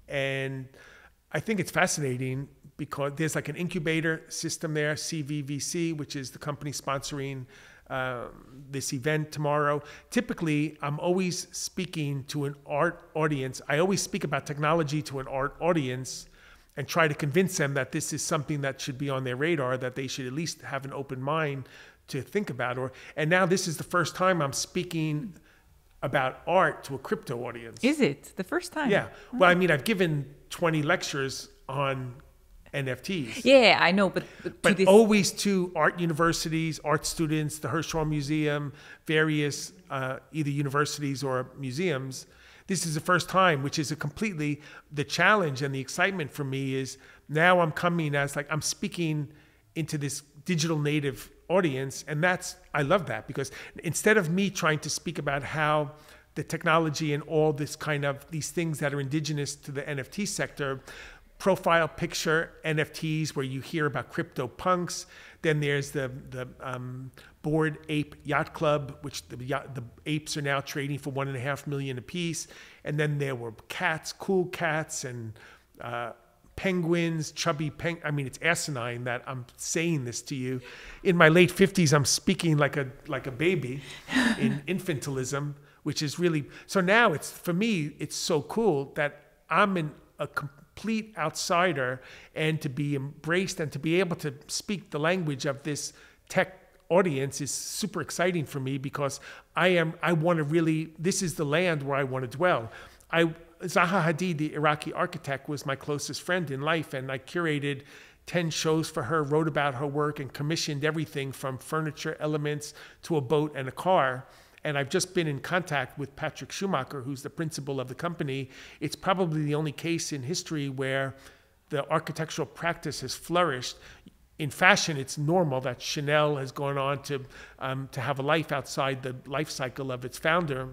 and I think it's fascinating because there's like an incubator system there, C V V C, which is the company sponsoring uh, this event tomorrow. Typically, I'm always speaking to an art audience. I always speak about technology to an art audience and try to convince them that this is something that should be on their radar, that they should at least have an open mind to think about. Or and now this is the first time I'm speaking about art to a crypto audience. Is it the first time? Yeah. Well, I mean, I've given twenty lectures on N F Ts. Yeah, I know, but but, But to this, always to art universities, art students, the Hirshhorn Museum, various uh, either universities or museums. This is the first time, which is a completely, the challenge and the excitement for me is now I'm coming as like, I'm speaking into this digital native audience. And that's, I love that, because instead of me trying to speak about how the technology and all this kind of, these things that are indigenous to the N F T sector, profile picture N F Ts where you hear about crypto punks. Then there's the the um, Bored Ape Yacht Club, which the yacht, the apes are now trading for one and a half million a piece. And then there were cats, cool cats, and uh, penguins, chubby peng. I mean, it's asinine that I'm saying this to you. In my late fifties, I'm speaking like a like a baby in infantilism, which is really so. Now it's for me, it's so cool that I'm in a complete outsider, and to be embraced and to be able to speak the language of this tech audience is super exciting for me, because I am I want to really, this is the land where I want to dwell. I Zaha Hadid, the Iraqi architect, was my closest friend in life, and I curated ten shows for her, wrote about her work, and commissioned everything from furniture elements to a boat and a car. And I've just been in contact with Patrick Schumacher, who's the principal of the company. It's probably the only case in history where the architectural practice has flourished. In fashion, it's normal that Chanel has gone on to, um, to have a life outside the life cycle of its founder.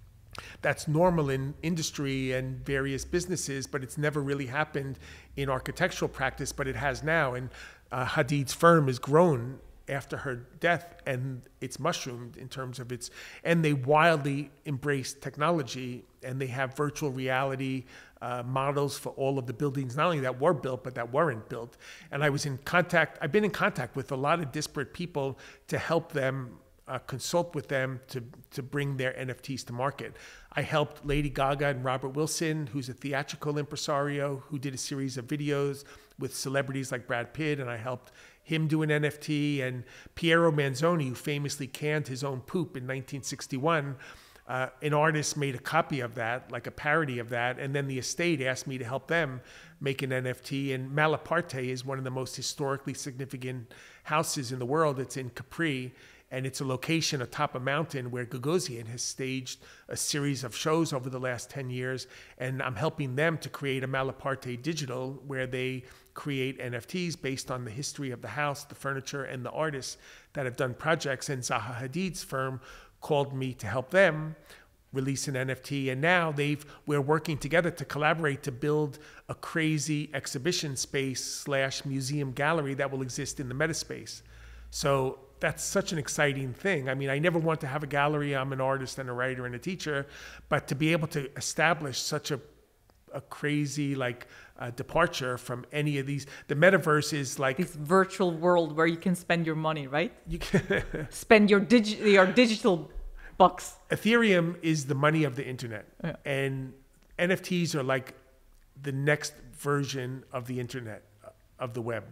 That's normal in industry and various businesses, but it's never really happened in architectural practice, but it has now. And uh, Hadid's firm has grown after her death, and it's mushroomed in terms of its, and they wildly embrace technology, and they have virtual reality uh, models for all of the buildings, not only that were built, but that weren't built. And I was in contact, I've been in contact with a lot of disparate people to help them, uh, consult with them to, to bring their N F Ts to market. I helped Lady Gaga and Robert Wilson, who's a theatrical impresario, who did a series of videos with celebrities like Brad Pitt, and I helped him do an N F T, and Piero Manzoni, who famously canned his own poop in nineteen sixty-one. Uh, an artist made a copy of that, like a parody of that, and then the estate asked me to help them make an N F T. And Malaparte is one of the most historically significant houses in the world. It's in Capri, and it's a location atop a mountain where Gagosian has staged a series of shows over the last ten years, and I'm helping them to create a Malaparte digital where they create N F Ts based on the history of the house, the furniture, and the artists that have done projects. And Zaha Hadid's firm called me to help them release an N F T, and now they've we're working together to collaborate to build a crazy exhibition space slash museum gallery that will exist in the metaspace. So that's such an exciting thing. I mean, I never want to have a gallery. I'm an artist and a writer and a teacher, but to be able to establish such a a crazy like uh, departure from any of these. The metaverse is like this virtual world where you can spend your money, right? You can spend your digi your digital bucks. Ethereum is the money of the internet, yeah. And N F Ts are like the next version of the internet, of the web,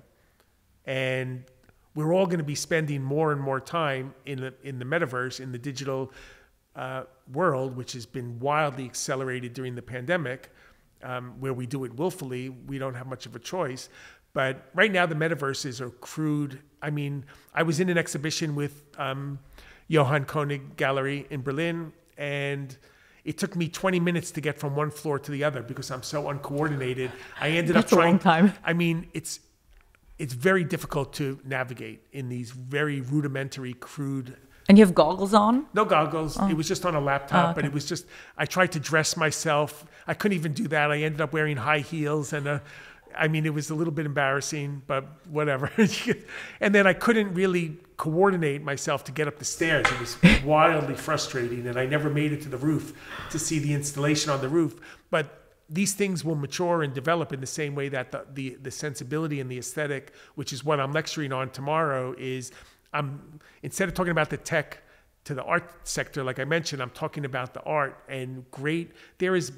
and we're all going to be spending more and more time in the in the metaverse, in the digital uh, world, which has been wildly accelerated during the pandemic. Um, where we do it willfully, we don't have much of a choice. But right now, the metaverses are crude. I mean, I was in an exhibition with um, Johann König Gallery in Berlin, and it took me twenty minutes to get from one floor to the other because I'm so uncoordinated. I ended That's up trying. A long time. I mean, it's it's very difficult to navigate in these very rudimentary, crude. And you have goggles on? No goggles. Oh. It was just on a laptop, oh, okay. But it was just, I tried to dress myself. I couldn't even do that. I ended up wearing high heels and a, I mean, it was a little bit embarrassing, but whatever. And then I couldn't really coordinate myself to get up the stairs. It was wildly frustrating, and I never made it to the roof to see the installation on the roof. But these things will mature and develop in the same way that the, the, the sensibility and the aesthetic, which is what I'm lecturing on tomorrow, is I'm, instead of talking about the tech to the art sector, like I mentioned, I'm talking about the art and great, there is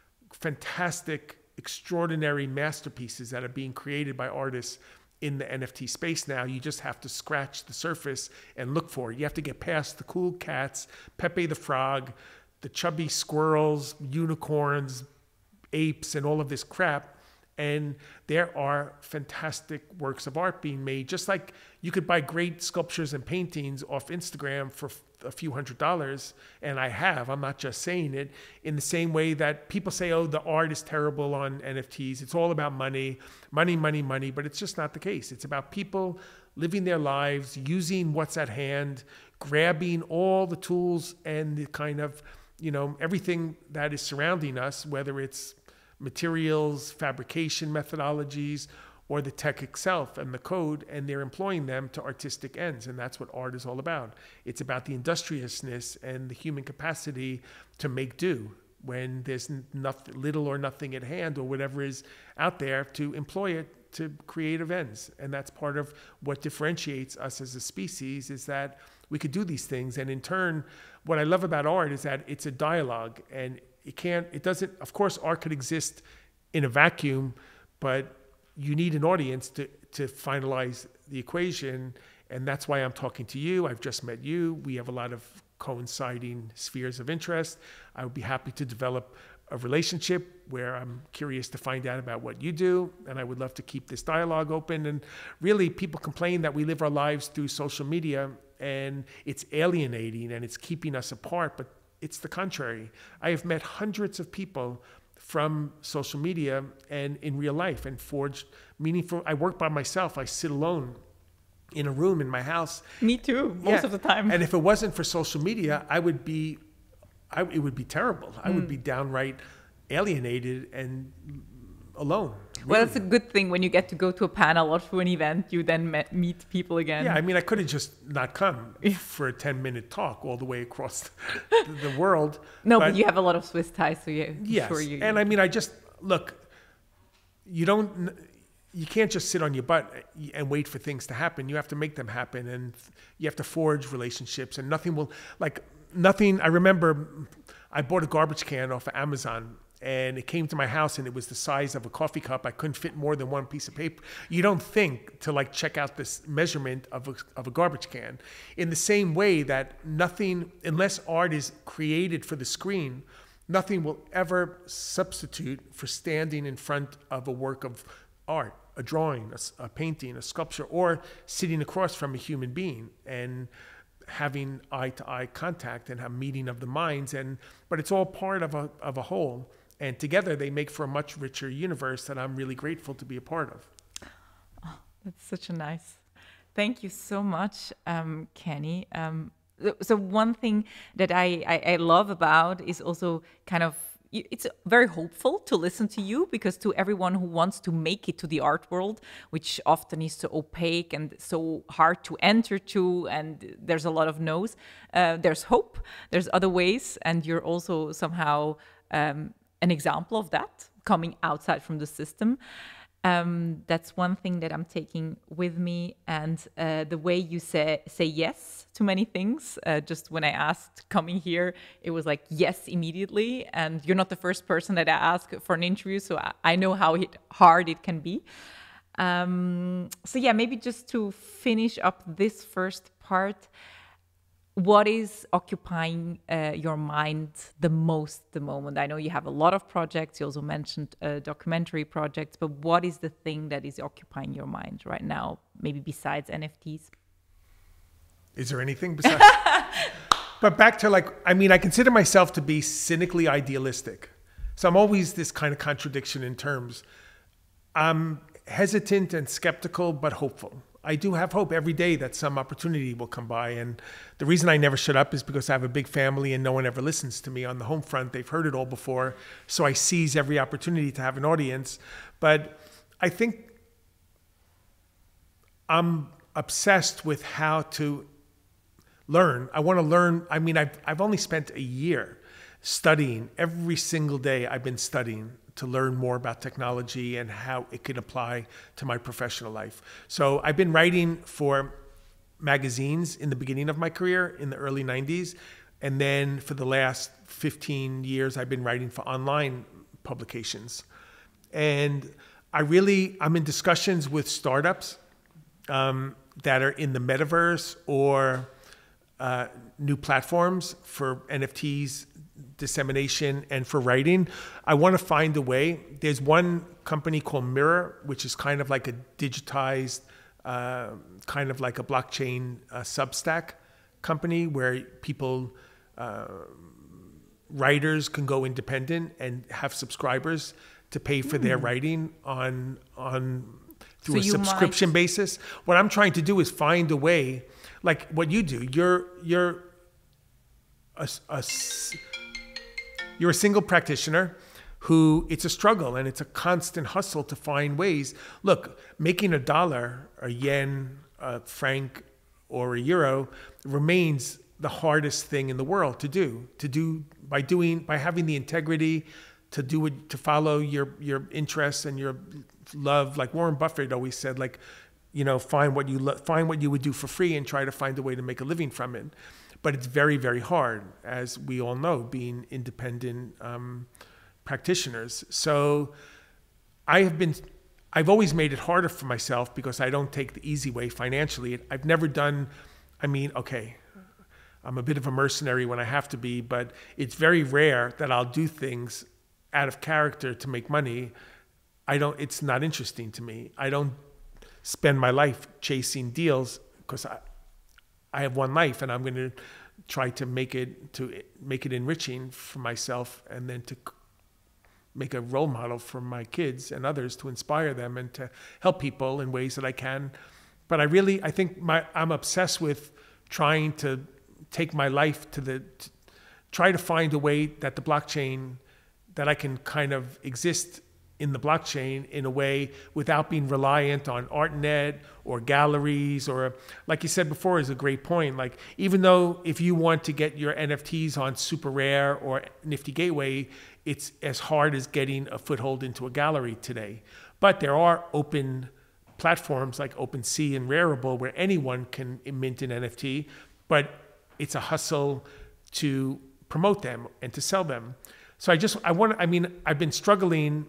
fantastic, extraordinary masterpieces that are being created by artists in the N F T space now. You just have to scratch the surface and look for it. You have to get past the cool cats, Pepe the Frog, the chubby squirrels, unicorns, apes, and all of this crap. And there are fantastic works of art being made, just like you could buy great sculptures and paintings off Instagram for a few hundred dollars, and I have, I'm not just saying it, in the same way that people say, oh, the art is terrible on N F Ts. It's all about money, money, money, money, but it's just not the case. It's about people living their lives, using what's at hand, grabbing all the tools and the kind of, you know, everything that is surrounding us, whether it's materials, fabrication methodologies, or the tech itself and the code, and they're employing them to artistic ends. And that's what art is all about. It's about the industriousness and the human capacity to make do when there's nothing, little or nothing at hand, or whatever is out there, to employ it to creative ends. And that's part of what differentiates us as a species, is that we could do these things. And in turn, what I love about art is that it's a dialogue, and it can't, it doesn't, of course, art could exist in a vacuum, but you need an audience to, to finalize the equation. And that's why I'm talking to you. I've just met you. We have a lot of coinciding spheres of interest. I would be happy to develop a relationship where I'm curious to find out about what you do. And I would love to keep this dialogue open. And really, people complain that we live our lives through social media and it's alienating and it's keeping us apart. But it's the contrary. I have met hundreds of people from social media and in real life and forged meaningful. I work by myself. I sit alone in a room in my house. Me too, most yeah. of the time. And if it wasn't for social media, I would be, I, it would be terrible. I mm. would be downright alienated and alone. Really. Well, it's a good thing when you get to go to a panel or to an event, you then met, meet people again. Yeah, I mean, I could have just not come yeah. for a ten minute talk all the way across the, the world. No, but, but you have a lot of Swiss ties, so yeah, yes. sure you. And I mean, I just, look, you don't, you can't just sit on your butt and wait for things to happen. You have to make them happen, and you have to forge relationships, and nothing will, like, nothing. I remember I bought a garbage can off of Amazon, and it came to my house and it was the size of a coffee cup. I couldn't fit more than one piece of paper. You don't think to like check out this measurement of a, of a garbage can. In the same way that nothing, unless art is created for the screen, nothing will ever substitute for standing in front of a work of art, a drawing, a, a painting, a sculpture, or sitting across from a human being and having eye-to-eye contact and a meeting of the minds. And but it's all part of a of a whole. And together they make for a much richer universe that I'm really grateful to be a part of. Oh, that's such a nice. Thank you so much, um, Kenny. Um, so one thing that I, I, I love about is also kind of, it's very hopeful to listen to you, because to everyone who wants to make it to the art world, which often is so opaque and so hard to enter to, and there's a lot of no's, uh, there's hope, there's other ways, and you're also somehow um, an example of that, coming outside from the system. Um, that's one thing that I'm taking with me. And uh, the way you say say yes to many things. Uh, just when I asked coming here, it was like yes immediately. And you're not the first person that I ask for an interview, so I, I know how it, hard it can be. Um, so yeah, maybe just to finish up this first part, what is occupying uh, your mind the most the moment? I know you have a lot of projects. You also mentioned uh, documentary projects, but what is the thing that is occupying your mind right now, maybe besides N F Ts? Is there anything besides? But back to like, I mean, I consider myself to be cynically idealistic. So I'm always this kind of contradiction in terms. I'm hesitant and skeptical, but hopeful. I do have hope every day that some opportunity will come by. And the reason I never shut up is because I have a big family and no one ever listens to me on the home front. They've heard it all before. So I seize every opportunity to have an audience. But I think I'm obsessed with how to learn. I want to learn. I mean, I've, I've only spent a year studying. Every single day I've been studying to learn more about technology and how it can apply to my professional life. So I've been writing for magazines in the beginning of my career in the early nineties. And then for the last fifteen years, I've been writing for online publications. And I really, I'm in discussions with startups um, that are in the metaverse or uh, new platforms for N F Ts, dissemination, and for writing. I want to find a way. There's one company called Mirror, which is kind of like a digitized, uh, kind of like a blockchain uh, Substack company where people, uh, writers can go independent and have subscribers to pay for mm. their writing on on through so a subscription might... basis. What I'm trying to do is find a way, like what you do. You're you're a, a you're a single practitioner who, it's a struggle and it's a constant hustle to find ways. Look, making a dollar, a yen, a franc, or a euro remains the hardest thing in the world to do. To do by doing by having the integrity to do it, to follow your your interests and your love. Like Warren Buffett always said, like, you know, find what you lo- find what you would do for free and try to find a way to make a living from it. But it's very, very hard, as we all know, being independent um, practitioners. So I have been, I've always made it harder for myself because I don't take the easy way financially. I've never done, I mean, okay, I'm a bit of a mercenary when I have to be, but it's very rare that I'll do things out of character to make money. I don't, it's not interesting to me. I don't spend my life chasing deals because I, I have one life and I'm going to try to make it to make it enriching for myself and then to make a role model for my kids and others to inspire them and to help people in ways that I can. But I really, I think my, I'm obsessed with trying to take my life to the, to try to find a way that the blockchain, that I can kind of exist in the blockchain in a way without being reliant on artnet or galleries, or like you said before is a great point. Like, even though if you want to get your N F Ts on Super Rare or Nifty Gateway, it's as hard as getting a foothold into a gallery today. But there are open platforms like OpenSea and Rarible where anyone can mint an N F T, but it's a hustle to promote them and to sell them. So I just, I want, I mean, I've been struggling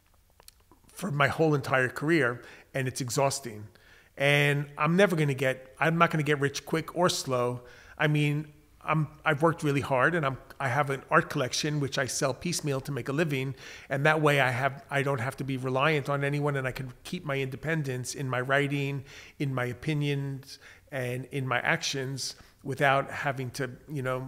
for my whole entire career, and it's exhausting. And I'm never going to get, I'm not going to get rich quick or slow. I mean, I'm, I've worked really hard, and I'm, I have an art collection, which I sell piecemeal to make a living. And that way I have, I don't have to be reliant on anyone, and I can keep my independence in my writing, in my opinions, and in my actions without having to, you know,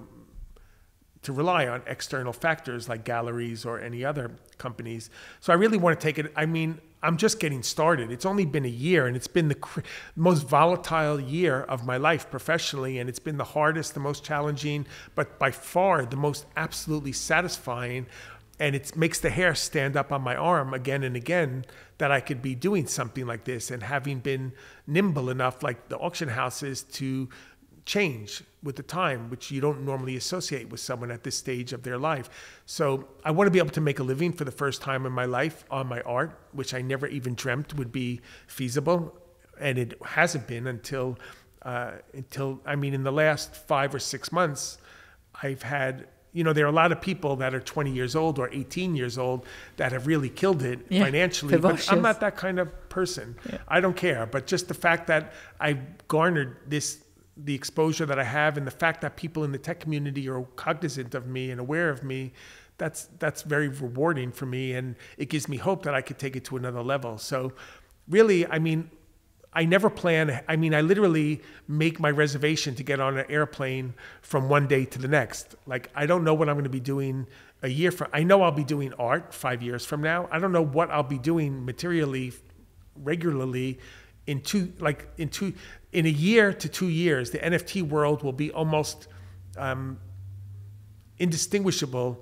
to rely on external factors like galleries or any other companies. So I really want to take it. I mean, I'm just getting started. It's only been a year, and it's been the cr- most volatile year of my life professionally, and it's been the hardest, the most challenging, but by far the most absolutely satisfying. And it makes the hair stand up on my arm again and again that I could be doing something like this and having been nimble enough, like the auction houses, to change with the time, which you don't normally associate with someone at this stage of their life. So I want to be able to make a living for the first time in my life on my art, which I never even dreamt would be feasible. And it hasn't been until, uh, until, I mean, in the last five or six months, I've had, you know, there are a lot of people that are twenty years old or eighteen years old that have really killed it yeah, financially, but I'm not that kind of person. Yeah. I don't care. But just the fact that I've garnered this, the exposure that I have, and the fact that people in the tech community are cognizant of me and aware of me, that's that's very rewarding for me, and it gives me hope that I could take it to another level. So really, I mean, I never plan, I mean, I literally make my reservation to get on an airplane from one day to the next. Like, I don't know what I'm going to be doing a year from, I know I'll be doing art five years from now. I don't know what I'll be doing materially, regularly, in two, like in two, in a year to two years, the N F T world will be almost um, indistinguishable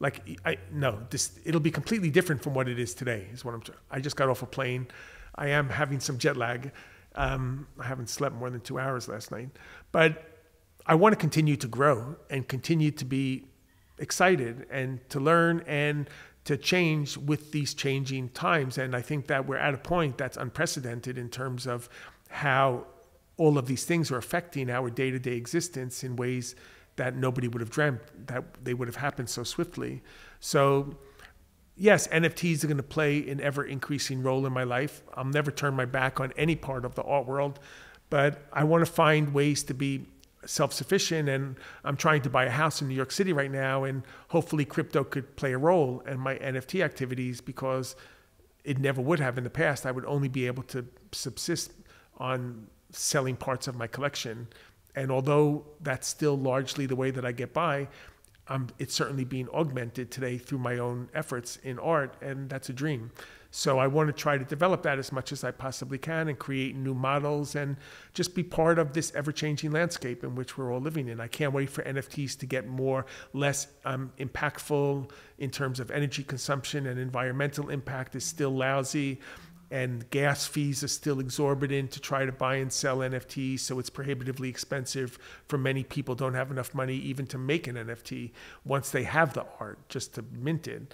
Like, I, no, this, it'll be completely different from what it is today, is what I'm, I just got off a plane. I am having some jet lag. Um, I haven't slept more than two hours last night, but I want to continue to grow and continue to be excited and to learn and to change with these changing times. And I think that we're at a point that's unprecedented in terms of how all of these things are affecting our day-to-day existence in ways that nobody would have dreamt that they would have happened so swiftly. So yes, N F Ts are going to play an ever increasing role in my life. I'll never turn my back on any part of the art world, but I want to find ways to be self-sufficient, and I'm trying to buy a house in New York City right now, and hopefully crypto could play a role in my N F T activities, because it never would have in the past. I would only be able to subsist on selling parts of my collection. And although that's still largely the way that I get by, um, it's certainly being augmented today through my own efforts in art, and that's a dream. So I want to try to develop that as much as I possibly can and create new models and just be part of this ever-changing landscape in which we're all living in. I can't wait for N F Ts to get more, less um, impactful in terms of energy consumption, and environmental impact is still lousy, and gas fees are still exorbitant to try to buy and sell N F Ts. So it's prohibitively expensive for many people. Don't have enough money even to make an N F T once they have the art, just to mint it.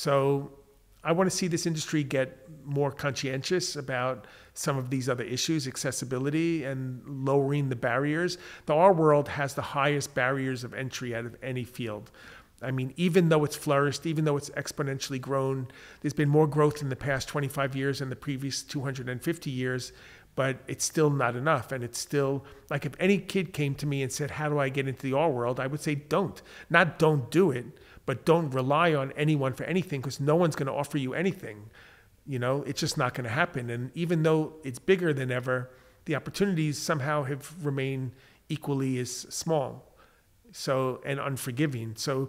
So I want to see this industry get more conscientious about some of these other issues, accessibility and lowering the barriers. The art world has the highest barriers of entry out of any field. I mean, even though it's flourished, even though it's exponentially grown, there's been more growth in the past twenty-five years than the previous two hundred fifty years, but it's still not enough. And it's still, like, if any kid came to me and said, how do I get into the art world? I would say, don't. Not don't do it, but don't rely on anyone for anything, because no one's going to offer you anything. You know, it's just not going to happen. And even though it's bigger than ever, the opportunities somehow have remained equally as small. So, and unforgiving. So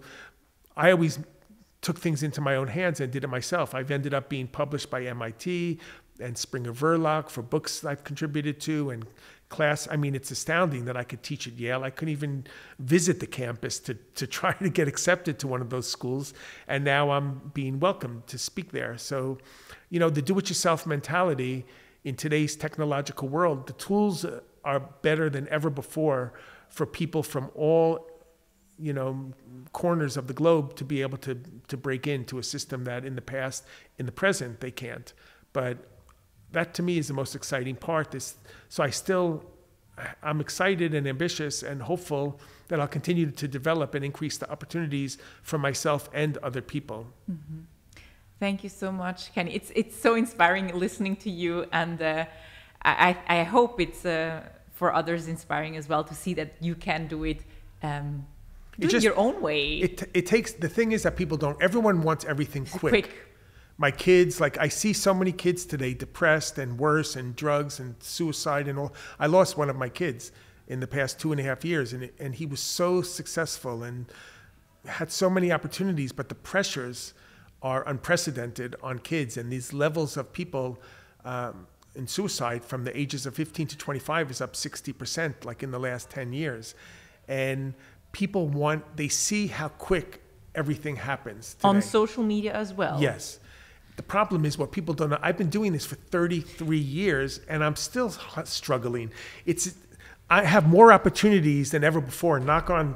I always took things into my own hands and did it myself. I've ended up being published by M I T and Springer Verlag for books I've contributed to, and class. I mean, it's astounding that I could teach at Yale. I couldn't even visit the campus to, to try to get accepted to one of those schools. And now I'm being welcomed to speak there. So, you know, the do-it-yourself mentality in today's technological world, the tools are better than ever before for people from all, you know, corners of the globe to be able to to break into a system that in the past, in the present, they can't. But that to me is the most exciting part. This, so I still, I'm excited and ambitious and hopeful that I'll continue to develop and increase the opportunities for myself and other people. Mm-hmm. Thank you so much, Kenny. It's it's so inspiring listening to you, and uh, I I hope it's uh, for others inspiring as well to see that you can do it. Um, Do it just, your own way. It it takes, the thing is that people don't, everyone wants everything quick. Quick. My kids, like I see so many kids today depressed and worse, and drugs and suicide and all. I lost one of my kids in the past two and a half years, and, it, and he was so successful and had so many opportunities, but the pressures are unprecedented on kids, and these levels of people um, in suicide from the ages of fifteen to twenty-five is up sixty percent like in the last ten years. And people want, they see how quick everything happens today. On social media as well. Yes. The problem is what people don't know. I've been doing this for thirty-three years and I'm still struggling. It's, I have more opportunities than ever before. Knock on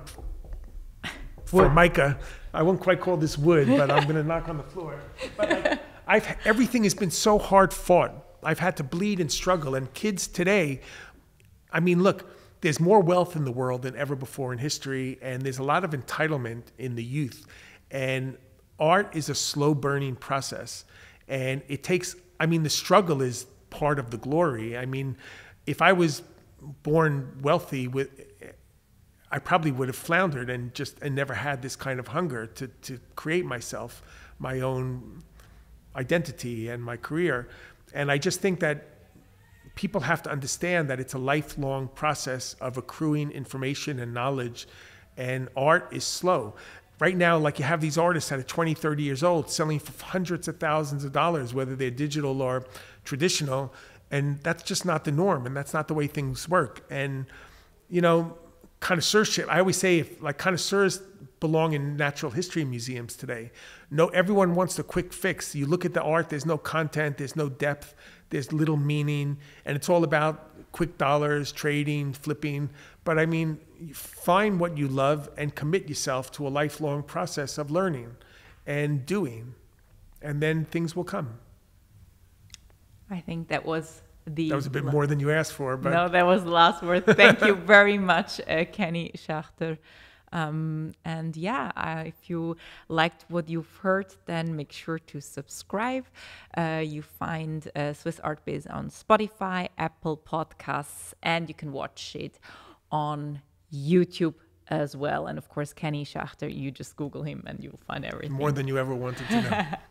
for Micah. I won't quite call this wood, but I'm going to knock on the floor. But like, I've, everything has been so hard fought. I've had to bleed and struggle. And kids today, I mean, look, there's more wealth in the world than ever before in history, and there's a lot of entitlement in the youth. And art is a slow burning process. And it takes, I mean, the struggle is part of the glory. I mean, if I was born wealthy, with, I probably would have floundered and just and never had this kind of hunger to, to create myself, my own identity and my career. And I just think that people have to understand that it's a lifelong process of accruing information and knowledge, and art is slow. Right now, like, you have these artists that are twenty, thirty years old selling for hundreds of thousands of dollars, whether they're digital or traditional, and that's just not the norm, and that's not the way things work. And, you know, connoisseurship, I always say, if like connoisseurs belong in natural history museums today. No, everyone wants the quick fix. You look at the art, there's no content, there's no depth, there's little meaning, and it's all about quick dollars, trading, flipping. But I mean, find what you love and commit yourself to a lifelong process of learning and doing, and then things will come. I think that was the... That was a bit more than you asked for, but... No, that was the last word. Thank you very much, uh, Kenny Schachter. Um, and yeah, uh, if you liked what you've heard, then make sure to subscribe. Uh, you find uh, Swizz Art Basel on Spotify, Apple Podcasts, and you can watch it on YouTube as well. And of course, Kenny Schachter, you just Google him and you'll find everything. More than you ever wanted to know.